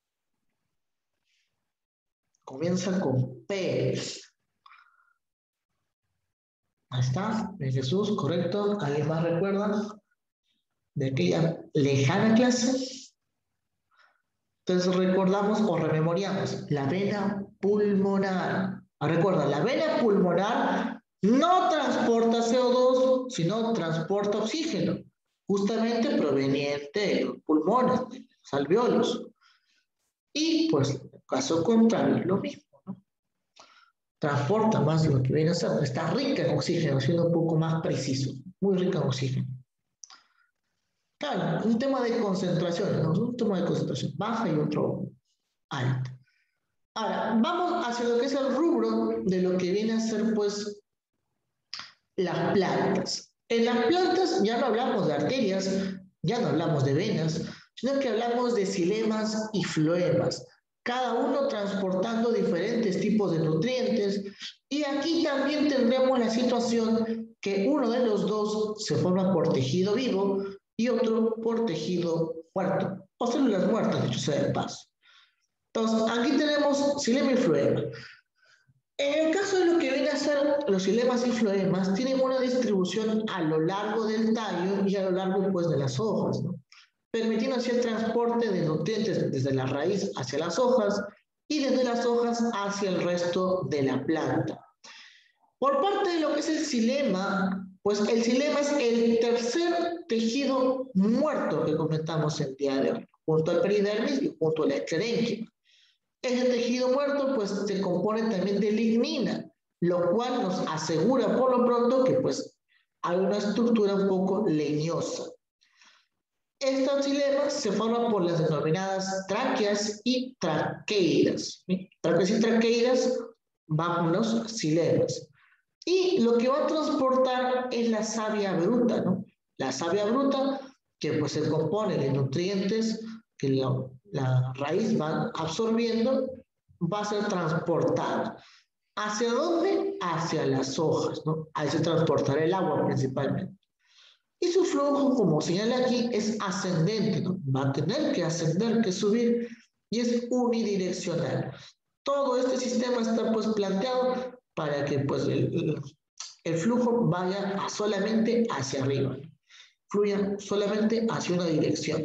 Comienza con P. Ahí está, de Jesús, correcto. ¿Alguien más recuerda de aquella lejana clase? Entonces recordamos o rememoriamos la vena pulmonar. Recuerda, la vena pulmonar no transporta C O dos, sino transporta oxígeno, justamente proveniente de los pulmones, de los alveolos. Y pues, en el caso contrario, es lo mismo, ¿no? Transporta más de lo que viene a ser. Está rica en oxígeno, siendo un poco más preciso. Muy rica en oxígeno. Claro, un tema de concentración, ¿no? Un tema de concentración baja y otro alta. Ahora, vamos hacia lo que es el rubro de lo que viene a ser, pues, las plantas. En las plantas ya no hablamos de arterias, ya no hablamos de venas, sino que hablamos de xilemas y floemas, cada uno transportando diferentes tipos de nutrientes, y aquí también tendremos la situación que uno de los dos se forma por tejido vivo y otro por tejido muerto, o células muertas, dicho sea de paso. Entonces, aquí tenemos xilema y floema. En el caso de lo que viene a ser los xilemas y floemas, tienen una distribución a lo largo del tallo y a lo largo pues, de las hojas, ¿no? Permitiendo así el transporte de nutrientes desde la raíz hacia las hojas y desde las hojas hacia el resto de la planta. Por parte de lo que es el xilema, pues el xilema es el tercer tejido muerto que comentamos el día de hoy, junto al peridermis y junto al esclerénquima. Ese tejido muerto pues se compone también de lignina, lo cual nos asegura por lo pronto que pues hay una estructura un poco leñosa. Estos xilemas se forman por las denominadas tráqueas y traqueidas. ¿Sí? Tráqueas y traqueidas van los xilemas. Y lo que va a transportar es la savia bruta, ¿no? La savia bruta que pues se compone de nutrientes que la, la raíz va absorbiendo, va a ser transportada. ¿Hacia dónde? Hacia las hojas, ¿no? Ahí se transportará el agua principalmente. Y su flujo, como señala aquí, es ascendente, ¿no? Va a tener que ascender, que subir, y es unidireccional. Todo este sistema está pues planteado para que pues el, el flujo vaya a solamente hacia arriba, ¿no? Fluya solamente hacia una dirección.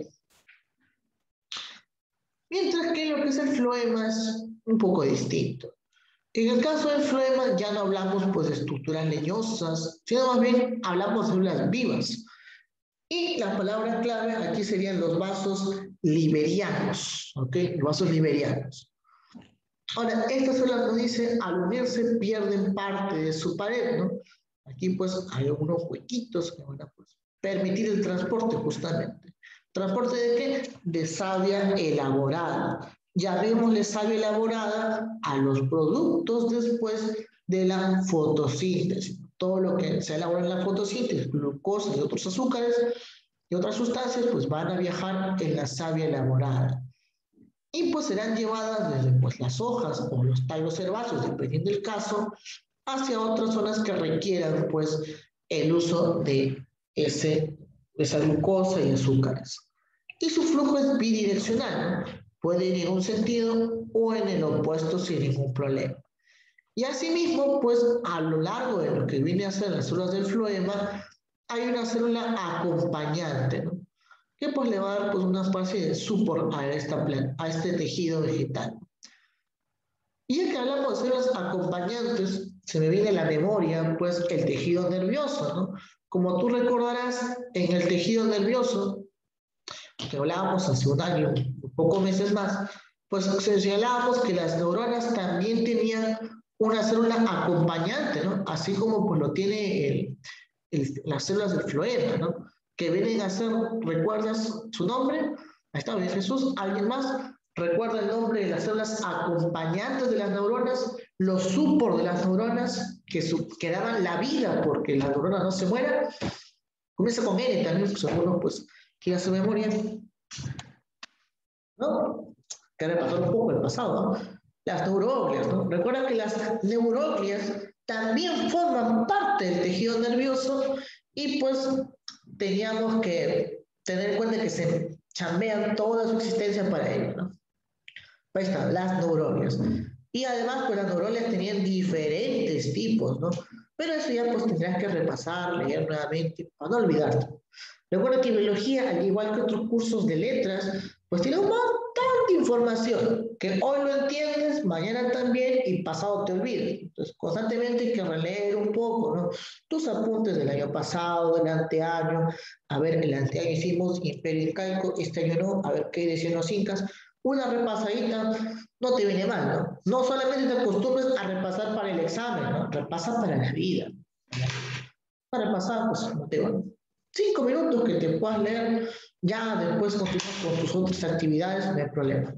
Mientras que lo que es el floema es un poco distinto. En el caso del floema ya no hablamos pues, de estructuras leñosas, sino más bien hablamos de células vivas. Y la palabra clave aquí serían los vasos liberianos, ¿ok? Los vasos liberianos. Ahora, esta célula nos dice, al unirse pierden parte de su pared, ¿no? Aquí pues hay algunos huequitos que van a pues, permitir el transporte justamente. ¿Transporte de qué? De savia elaborada. Llamémosle savia elaborada a los productos después de la fotosíntesis. Todo lo que se elabora en la fotosíntesis, glucosa y otros azúcares y otras sustancias, pues van a viajar en la savia elaborada. Y pues serán llevadas desde pues, las hojas o los tallos herbáceos, dependiendo del caso, hacia otras zonas que requieran pues, el uso de ese esa glucosa y azúcares. Y su flujo es bidireccional, ¿no? Puede ir en un sentido o en el opuesto sin ningún problema. Y asimismo, pues a lo largo de lo que viene a ser las células del floema, hay una célula acompañante, ¿no? Que pues le va a dar pues una especie de support a, esta, a este tejido vegetal. Y ya que hablamos de células acompañantes, se me viene a la memoria pues el tejido nervioso, ¿no? Como tú recordarás, en el tejido nervioso, que hablábamos hace un año, un pocos meses más, pues señalábamos que las neuronas también tenían una célula acompañante, ¿no? Así como pues lo tiene el, el, las células del floema, ¿no? Que vienen a ser, ¿recuerdas su nombre? Ahí está, bien, Jesús. ¿Alguien más recuerda el nombre de las células acompañantes de las neuronas? Los support de las neuronas que, su, que daban la vida porque la neurona no se muera. Comienza con N también, pues algunos pues quieren su memoria, ¿no? Que repasar un poco el pasado, ¿no? Las neuroglias, ¿no? Recuerda que las neuroglias también forman parte del tejido nervioso y pues teníamos que tener en cuenta que se chambean toda su existencia para ello, ¿no? Ahí están, las neuroglias. Y además, pues las neuroglias tenían diferentes tipos, ¿no? Pero eso ya pues tendrás que repasar, leer nuevamente, para no olvidarte. Recuerda que biología, al igual que otros cursos de letras, pues tiene un montón de información que hoy lo entiendes, mañana también y pasado te olvides. Entonces, constantemente hay que releer un poco, ¿no? Tus apuntes del año pasado, del anteaño. A ver, el anteaño hicimos Imperio Incaico, este año no, a ver qué decían los incas. Una repasadita no te viene mal, ¿no? No solamente te acostumbres a repasar para el examen, ¿no? Repasa para la vida. Para repasar, pues, no te va. Cinco minutos que te puedas leer, ya después continúas con tus otras actividades, no hay problema.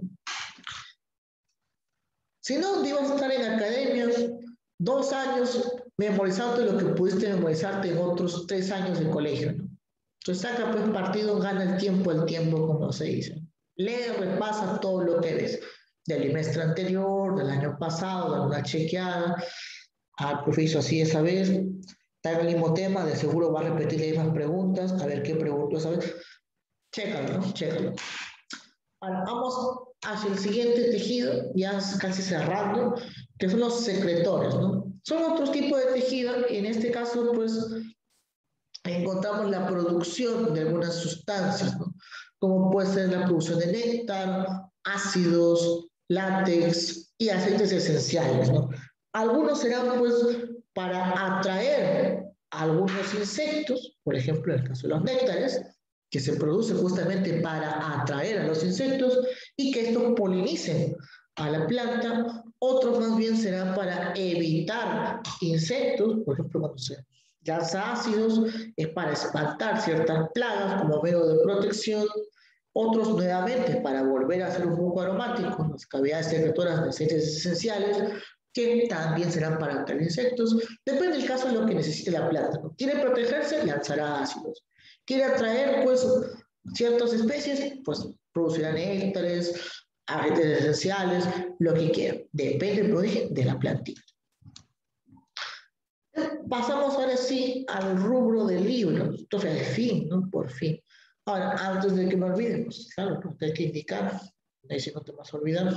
Si no, ibas a estar en academia dos años memorizando lo que pudiste memorizarte en otros tres años de colegio, ¿no? Entonces saca pues partido, gana el tiempo, el tiempo, como se dice. Lee, repasa todo lo que ves del trimestre anterior, del año pasado, de una chequeada. Al profe hizo así esa vez, está en el mismo tema, de seguro va a repetir las mismas preguntas, a ver qué preguntó esa vez. Chécalo, ¿no? Chécalo. Ahora vamos hacia el siguiente tejido, ya casi cerrando, que son los secretores, ¿no? Son otros tipos de tejido, y en este caso, pues, encontramos la producción de algunas sustancias, ¿no? Como puede ser la producción de néctar, ácidos, látex y aceites esenciales, ¿no? Algunos serán, pues, para atraer a algunos insectos, por ejemplo, en el caso de los néctares, que se produce justamente para atraer a los insectos y que estos polinicen a la planta. Otros más bien serán para evitar insectos, por ejemplo, cuando se lanza ácidos, es para espantar ciertas plagas como medio de protección. Otros nuevamente para volver a hacer un poco aromático, las cavidades secretoras de aceites esenciales, que también serán para atraer insectos. Depende del caso de lo que necesite la planta, ¿no? Quiere protegerse, lanzará ácidos. Quiere atraer, pues, ciertas especies, pues, producirá néctares, aceites esenciales, lo que quiera. Depende del origen de la plantilla. Pasamos ahora sí al rubro del libro. Entonces, al fin, ¿no? Por fin. Ahora, antes de que me olvide, pues, claro, pues, hay que indicar, ahí si no te vas a olvidar.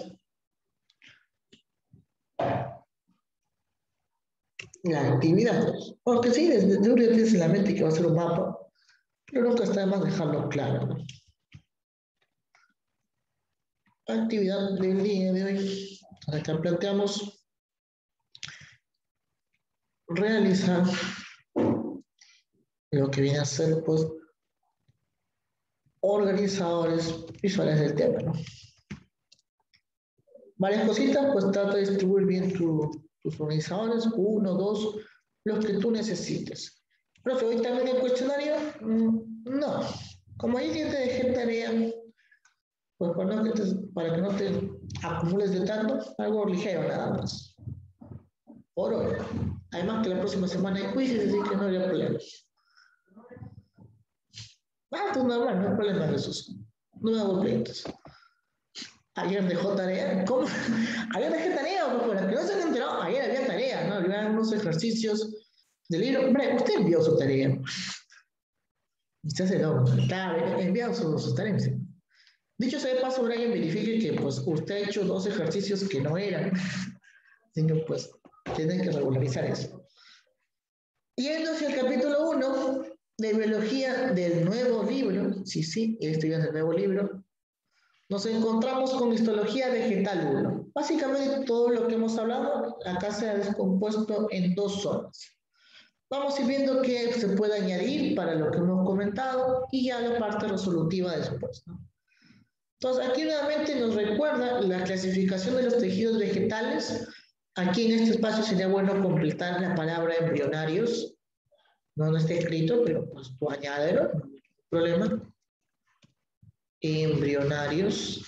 La actividad. Porque sí, desde seguro ya tienes en la mente que va a ser un mapa, pero nunca está de más dejarlo claro, ¿no? Actividad del día de hoy. Acá planteamos realizar lo que viene a ser, pues, organizadores visuales del tema, ¿no? Varias cositas, pues trata de distribuir bien tu, tus organizadores, uno, dos, los que tú necesites. Profe, ¿hoy también el cuestionario? Mm, no. Como ahí te dejé tarea, pues para, no que te, para que no te acumules de tanto, algo ligero nada más. Por hoy. Además que la próxima semana hay quizzes, así que no habría problemas. Ah, tú normal, no hay problema de esos. No me hago pleitos. Ayer dejó tarea. ¿Cómo? Ayer dejé tarea, pues para que no se han enterado, ayer había tarea, ¿no? Había unos ejercicios del libro. Hombre, usted envió su tarea. Usted se lo está enviado sus, sus tareas. Dicho sea de paso, Brian, verifique que pues usted ha hecho dos ejercicios que no eran. Señor, pues tienen que regularizar eso. Yendo hacia el capítulo uno de biología del nuevo libro, sí, sí, estoy en el nuevo libro, nos encontramos con histología vegetal uno. Básicamente todo lo que hemos hablado acá se ha descompuesto en dos zonas. Vamos a ir viendo qué se puede añadir para lo que hemos comentado y ya la parte resolutiva después, ¿no? Entonces, aquí nuevamente nos recuerda la clasificación de los tejidos vegetales. Aquí en este espacio sería bueno completar la palabra embrionarios. No, no está escrito, pero pues tú añádelo, no hay problema. Embrionarios.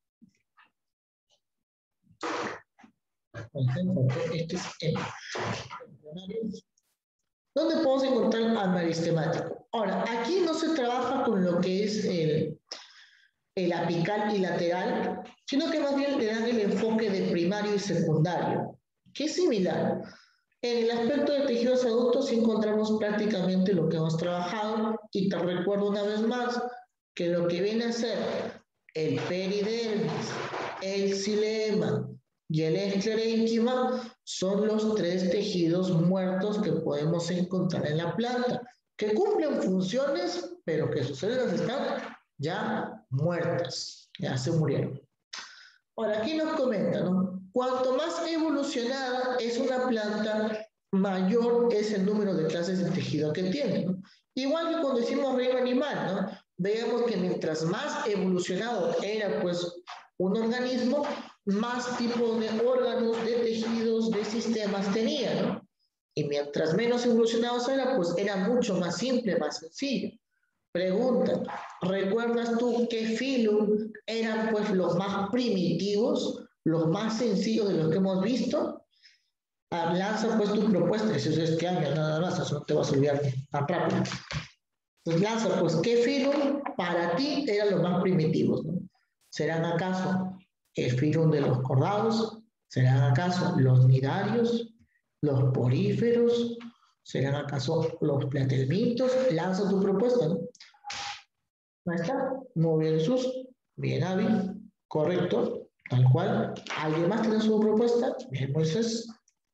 Este es embrionarios. ¿Dónde podemos encontrar al meristemático? Ahora, aquí no se trabaja con lo que es el, el apical y lateral, sino que más bien le dan el enfoque de primario y secundario, que es similar. En el aspecto de tejidos adultos sí encontramos prácticamente lo que hemos trabajado, y te recuerdo una vez más que lo que viene a ser el peridermis, el xilema y el esclerénquima son los tres tejidos muertos que podemos encontrar en la planta, que cumplen funciones, pero que sus células están ya muertas, ya se murieron. Ahora, aquí nos comenta, ¿no? Cuanto más evolucionada es una planta, mayor es el número de clases de tejido que tiene, ¿no? Igual que cuando decimos reino animal, ¿no? Veamos que mientras más evolucionado era, pues, un organismo, más tipos de órganos, de tejidos, de sistemas tenía, ¿no? Y mientras menos evolucionados era, pues, era mucho más simple, más sencillo. Pregunta, ¿recuerdas tú qué filum eran pues los más primitivos, los más sencillos de los que hemos visto? Ah, lanza pues tu propuesta, eso es este año, nada más, eso no te vas a olvidar tan rápido. Entonces lanza pues, ¿qué filum para ti eran los más primitivos, ¿no? ¿Serán acaso el filum de los cordados? ¿Serán acaso los nidarios, los poríferos? ¿Serán acaso los platelmitos? Lanza tu propuesta, ¿no? Ahí está, muy bien Jesús, bien Avi, correcto, tal cual. ¿Alguien más tiene su propuesta? Bien Moisés.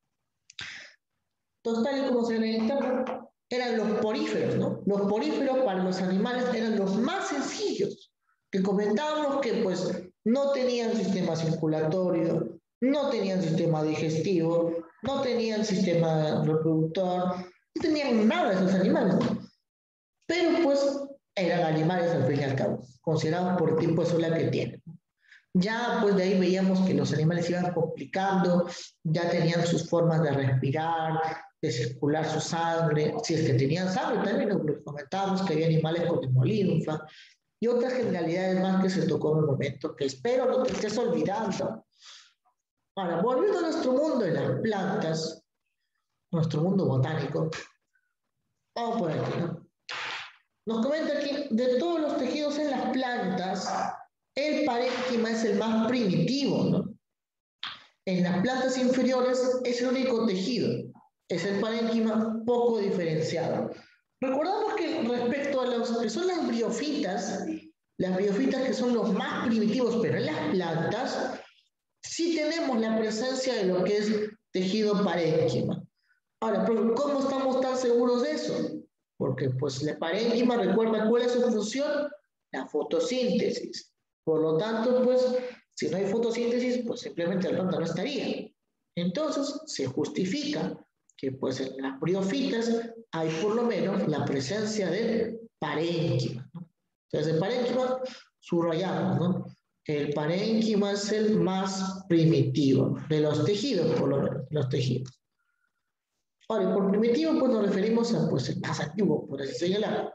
Entonces, tal y como se ve en el interno, eran los poríferos, ¿no? Los poríferos para los animales eran los más sencillos, que comentábamos que pues no tenían sistema circulatorio, no tenían sistema digestivo, no tenían sistema reproductor, no tenían nada de esos animales, ¿no? Pero pues eran animales al fin y al cabo, considerados por el tipo de célula que tienen. Ya pues de ahí veíamos que los animales iban complicando, ya tenían sus formas de respirar, de circular su sangre, si es que tenían sangre también, lo comentábamos que había animales con hemolinfa y otras generalidades más que se tocó en el momento, que espero no te estés olvidando. Ahora, volviendo a nuestro mundo de las plantas, nuestro mundo botánico, vamos por aquí, ¿no? Nos comenta que de todos los tejidos en las plantas, el parénquima es el más primitivo, ¿no? En las plantas inferiores es el único tejido, es el parénquima poco diferenciado. Recordamos que respecto a los que son las briofitas, las briofitas que son los más primitivos, pero en las plantas, sí tenemos la presencia de lo que es tejido parénquima. Ahora, ¿cómo estamos tan seguros de eso? Porque pues el parénquima, recuerda cuál es su función, la fotosíntesis. Por lo tanto, pues, si no hay fotosíntesis, pues simplemente la planta no estaría. Entonces, se justifica que pues en las briofitas hay por lo menos la presencia del parénquima, ¿no? Entonces, el parénquima subrayamos, ¿no? El parénquima es el más primitivo de los tejidos, por lo menos, los tejidos. Ahora, por primitivo, pues nos referimos a pues, el más antiguo, por así señalar.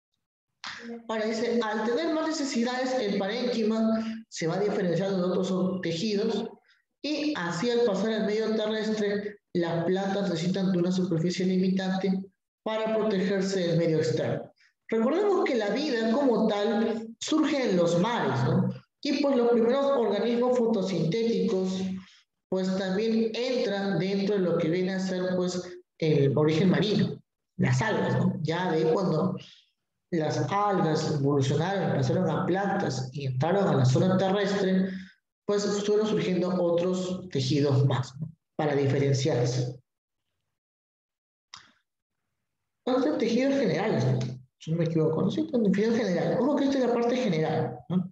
Ahora dice, al tener más necesidades, el parénquima se va diferenciando de otros tejidos y así al pasar al medio terrestre, las plantas necesitan de una superficie limitante para protegerse del medio externo. Recordemos que la vida como tal surge en los mares, ¿no? Y pues los primeros organismos fotosintéticos pues también entran dentro de lo que viene a ser pues el origen marino, las algas, ¿no? Ya de ahí cuando las algas evolucionaron, pasaron a plantas y entraron a la zona terrestre, pues fueron surgiendo otros tejidos más, ¿no? Para diferenciarse. Otros tejidos generales, ¿no? Si no me equivoco, ¿no? Sí, tejidos generales. Ojo que esta es la parte general, ¿no?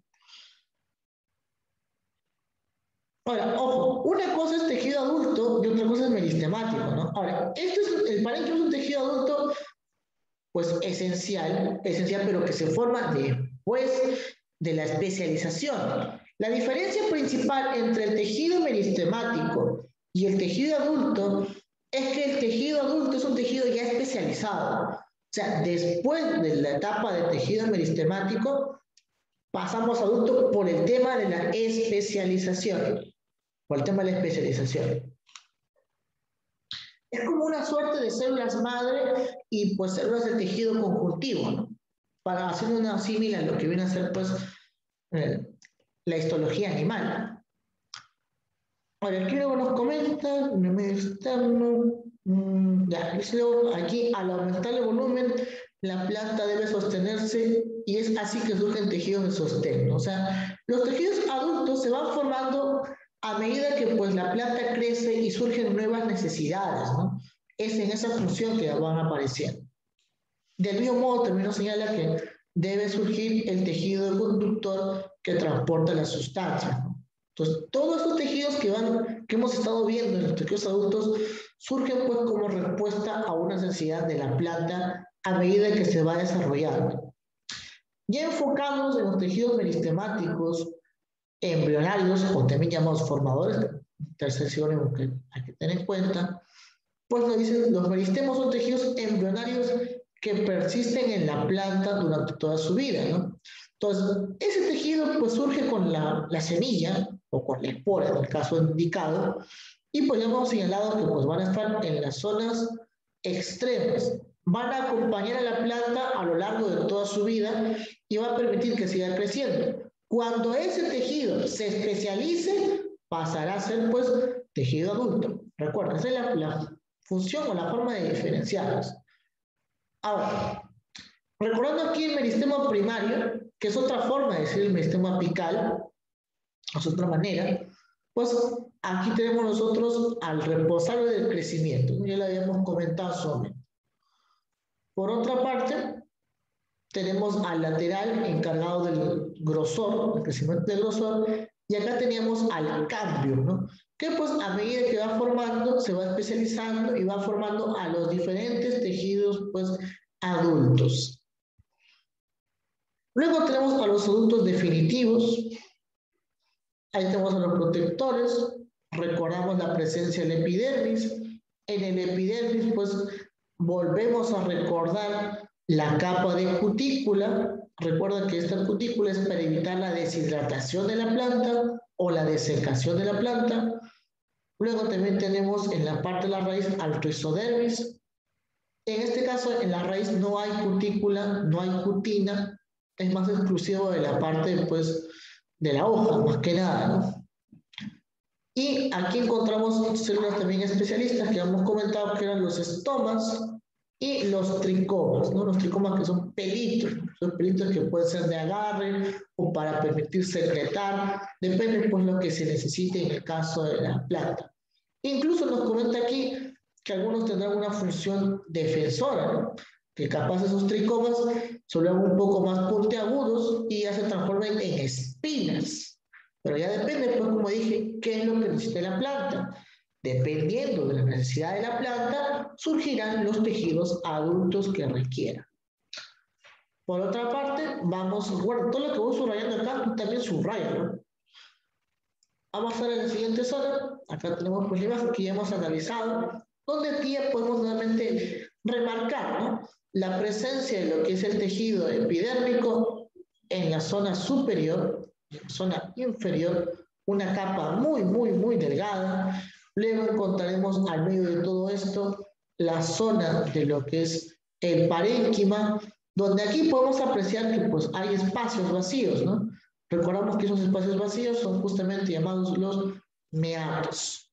Ahora, ojo, una cosa es tejido adulto y otra cosa es meristemático, ¿no? Ahora, esto es, el parénquima es un tejido adulto, pues esencial, esencial, pero que se forma después de la especialización. La diferencia principal entre el tejido meristemático y el tejido adulto es que el tejido adulto es un tejido ya especializado. O sea, después de la etapa de tejido meristemático, pasamos a adulto por el tema de la especialización. Por el tema de la especialización. Es como una suerte de células madre y pues células de tejido conjuntivo, ¿no? Para hacer una símil a lo que viene a ser pues eh, la histología animal. Ahora, aquí luego nos comenta, en el medio externo, mmm, ya, luego aquí al aumentar el volumen, la planta debe sostenerse y es así que surgen tejidos de sostén, ¿no? O sea, los tejidos adultos se van formando a medida que pues la planta crece y surgen nuevas necesidades, ¿no? Es en esa función que van apareciendo. Del mismo modo, también nos señala que debe surgir el tejido conductor que transporta las sustancias, ¿no? Entonces, todos estos tejidos que, van, que hemos estado viendo en los tejidos adultos surgen pues como respuesta a una necesidad de la planta a medida que se va desarrollando. Ya enfocamos en los tejidos meristemáticos, embrionarios, o también llamados formadores, tercer sinónimo que hay que tener en cuenta, pues nos dicen, los meristemos son tejidos embrionarios que persisten en la planta durante toda su vida, ¿no? Entonces, ese tejido pues surge con la, la semilla, o con la espora, en el caso indicado, y pues ya hemos señalado que pues van a estar en las zonas extremas, van a acompañar a la planta a lo largo de toda su vida y va a permitir que siga creciendo. Cuando ese tejido se especialice, pasará a ser pues tejido adulto. Recuerda, esa es la, la función o la forma de diferenciarlos. Ahora, recordando aquí el meristema primario, que es otra forma de decir el meristema apical, es otra manera, pues aquí tenemos nosotros al responsable del crecimiento, ya lo habíamos comentado sobre. Por otra parte, tenemos al lateral encargado del grosor, del crecimiento del grosor, y acá teníamos al cambio, ¿no? Que pues a medida que va formando, se va especializando y va formando a los diferentes tejidos pues adultos. Luego tenemos a los adultos definitivos. Ahí tenemos a los protectores. Recordamos la presencia del epidermis. En el epidermis pues volvemos a recordar la capa de cutícula. Recuerda que esta cutícula es para evitar la deshidratación de la planta o la desecación de la planta. Luego también tenemos en la parte de la raíz al rizodermis. En este caso, en la raíz no hay cutícula, no hay cutina, es más exclusivo de la parte pues, de la hoja, más que nada, ¿no? Y aquí encontramos células también especialistas que hemos comentado que eran los estomas y los tricomas, ¿no? Los tricomas que son pelitos, son pelitos que pueden ser de agarre o para permitir secretar, depende pues lo que se necesite en el caso de la planta. Incluso nos comenta aquí que algunos tendrán una función defensora, ¿no? Que capaz esos tricomas se vuelven un poco más puntiagudos y ya se transforman en espinas. Pero ya depende, pues como dije, qué es lo que necesita la planta. Dependiendo de la necesidad de la planta, surgirán los tejidos adultos que requieran. Por otra parte, vamos, bueno, todo lo que voy subrayando acá, tú también subraya, ¿no? Vamos a estar en la siguiente zona. Acá tenemos pues la imagen que ya hemos analizado, donde aquí ya podemos nuevamente remarcar, ¿no? La presencia de lo que es el tejido epidérmico en la zona superior, en la zona inferior, una capa muy, muy, muy delgada. Luego encontraremos al medio de todo esto la zona de lo que es el parénquima, donde aquí podemos apreciar que pues hay espacios vacíos, ¿no? Recordamos que esos espacios vacíos son justamente llamados los meatos.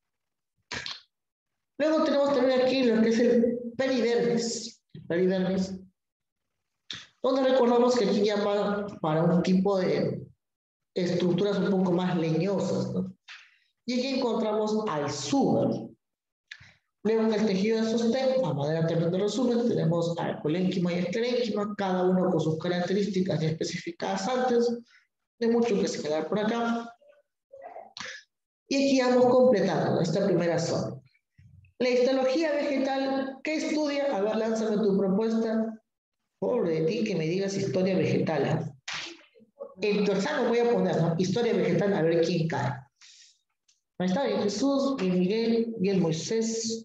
Luego tenemos también aquí lo que es el peridermis. El peridermis Donde recordamos que aquí ya va para un tipo de estructuras un poco más leñosas, ¿no? Y aquí encontramos al suber. Luego en el tejido de sostén, a manera también de resumen, tenemos al colénquima y esclerénquima, cada uno con sus características ya especificadas antes, de mucho que se quedar por acá. Y aquí vamos completando esta primera zona. La histología vegetal, ¿qué estudia? A ver, lánzame tu propuesta. Pobre de ti que me digas historia vegetal. ¿eh? En tu examen voy a poner, ¿no? Historia vegetal, a ver quién cae. Ahí está, bien Jesús, bien Miguel, bien Moisés,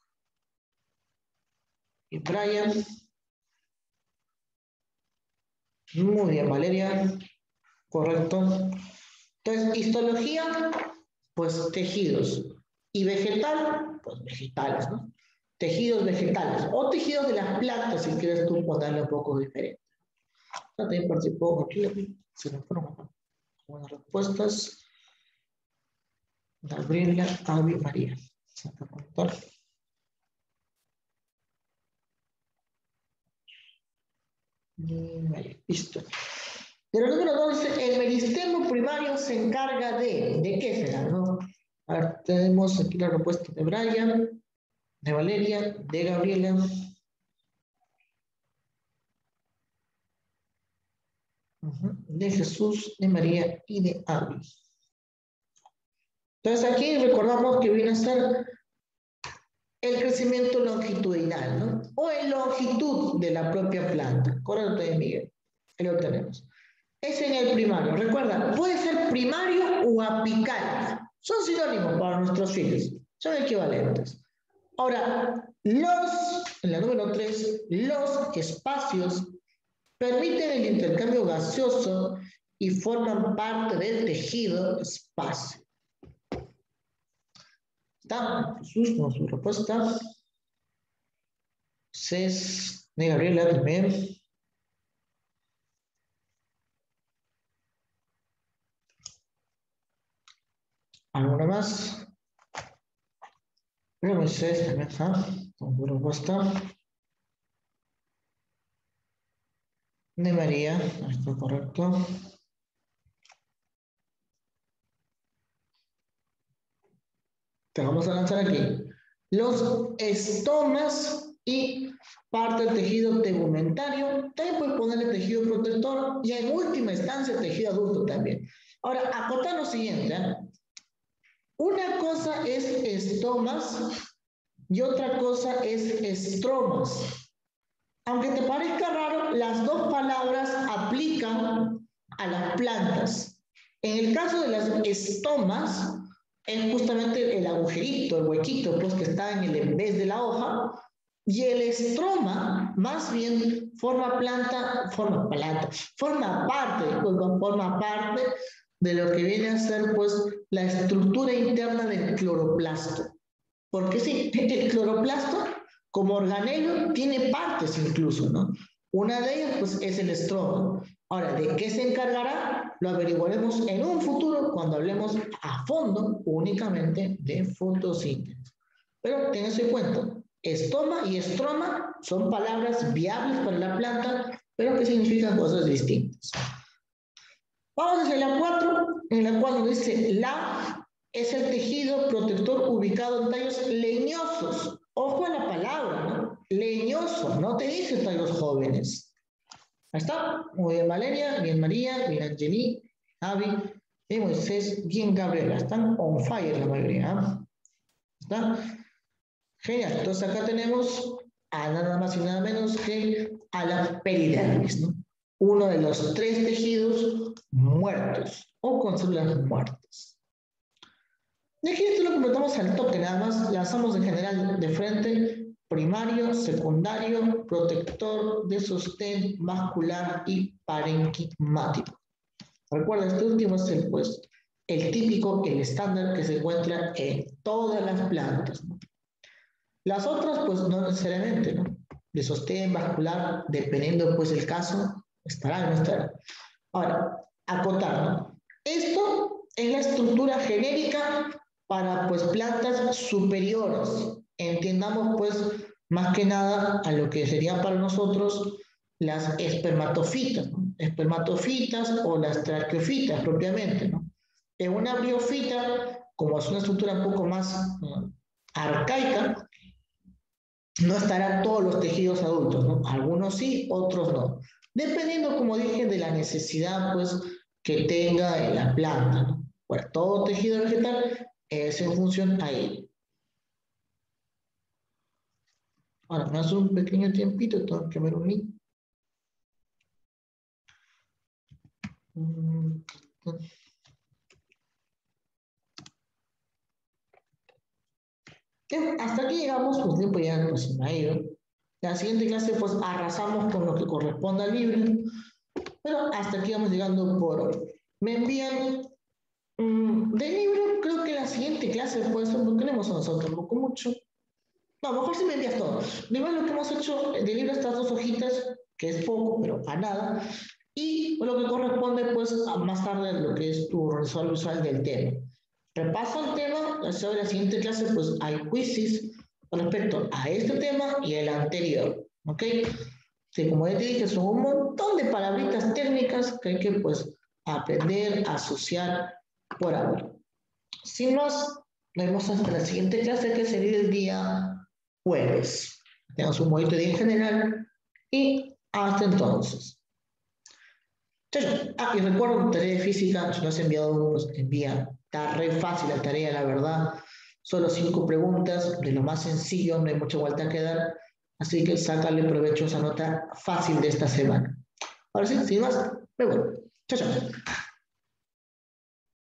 y Brian. Muy bien, Valeria. Correcto. Entonces, histología, pues tejidos. Y vegetal, pues vegetales, ¿no? Tejidos vegetales. O tejidos de las plantas, si quieres tú ponerle un poco diferente. También participó aquí, se me fueron acá. Buenas respuestas. Gabriela, Avi, María. Santa Contar. Listo. Pero el número dos dice, el meristemo primario se encarga de, ¿de qué será? ¿No? A ver, tenemos aquí la respuesta de Brian, de Valeria, de Gabriela. Uh-huh. De Jesús, de María y de Abby. Entonces aquí recordamos que viene a ser el crecimiento longitudinal, ¿no? O en longitud de la propia planta. Correcto, de Miguel. Ahí lo tenemos. Es en el primario. Recuerda, puede ser primario o apical. Son sinónimos para nuestros fines. Son equivalentes. Ahora, los, en la número tres, los espacios permiten el intercambio gaseoso y forman parte del tejido espacio. ¿Está? Jesús con su respuesta. Cés de Gabriela también. ¿Alguna más? Pero Moisés también está con su respuesta. De María, está correcto. Te vamos a lanzar aquí. Los estomas y parte del tejido tegumentario. También puedes ponerle tejido protector y en última instancia tejido adulto también. Ahora, acotar lo siguiente. ¿eh? Una cosa es estomas y otra cosa es estromas. Aunque te parezca raro, las dos palabras aplican a las plantas. En el caso de las estomas, es justamente el agujerito, el huequito, pues que está en el en vez de la hoja, y el estroma, más bien, forma planta, forma planta, forma parte, disculpa, forma parte de lo que viene a ser, pues, la estructura interna del cloroplasto. Porque sí, el cloroplasto, como organelo, tiene partes incluso, ¿no? Una de ellas, pues, es el estroma. Ahora, ¿de qué se encargará? Lo averiguaremos en un futuro cuando hablemos a fondo únicamente de fotosíntesis. Pero ten eso en cuenta. Estoma y estroma son palabras viables para la planta, pero que significan cosas distintas. Vamos hacia la cuatro, en la cual nos dice la es el tejido protector ubicado en tallos leñosos. Ojo a la palabra, ¿no? Leñoso, no te dice tallos jóvenes. Ahí está. Muy bien, Valeria, bien, María, bien, Angeli, Avi, bien, Moisés, bien, Gabriela. Están on fire la mayoría. ¿eh? ¿Está? Genial. Entonces acá tenemos a nada más y nada menos que a la peridermis, ¿no? Uno de los tres tejidos muertos o con células muertas. Y aquí esto lo comentamos al toque, nada más lanzamos en general de frente, primario, secundario, protector de sostén vascular y parenquigmático. Recuerda, este último es el, pues, el típico, el estándar que se encuentra en todas las plantas, ¿no? Las otras, pues no necesariamente, ¿no? De sostén vascular, dependiendo pues el caso, estará o no estará. Ahora, acotar, ¿no? Esto es la estructura genérica para pues plantas superiores. Entendamos pues más que nada a lo que sería para nosotros las espermatofitas, ¿no? Espermatofitas o las traqueofitas propiamente, ¿no? En una briofita, como es una estructura un poco más uh, arcaica, no estarán todos los tejidos adultos, ¿no? Algunos sí, otros no. Dependiendo, como dije, de la necesidad, pues, que tenga en la planta, ¿no? Bueno, todo tejido vegetal es en función a ello. Ahora, me hace un pequeño tiempito, tengo que ver un link. Bien, hasta aquí llegamos, pues el tiempo ya pues, se me ha ido. La siguiente clase, pues arrasamos con lo que corresponde al libro. Pero hasta aquí vamos llegando por hoy. Me envían mmm, del libro, creo que la siguiente clase puede ser, porque no hemos avanzado tampoco mucho. No, a lo mejor sí me envías todo. Igual lo que hemos hecho del libro, estas dos hojitas, que es poco, pero a nada. Y lo que corresponde, pues, a más tarde lo que es tu resuelvo visual del tema. Repaso el tema, sobre la siguiente clase, pues hay quizzes con respecto a este tema y el anterior, ¿ok? Sí, como ya te dije, son un montón de palabritas técnicas que hay que, pues, aprender a asociar por ahora. Sin más, nos vemos hasta la siguiente clase, que sería el día jueves. Tengan un bonito día en general y hasta entonces. Chau, chau. Ah, y recuerden, tarea de física, si no has enviado, pues envía. Está re fácil la tarea, la verdad. Solo cinco preguntas, de lo más sencillo, no hay mucha vuelta que dar. Así que sácale provecho a esa nota fácil de esta semana. Ahora sí, sin más, me voy. Chao, chao.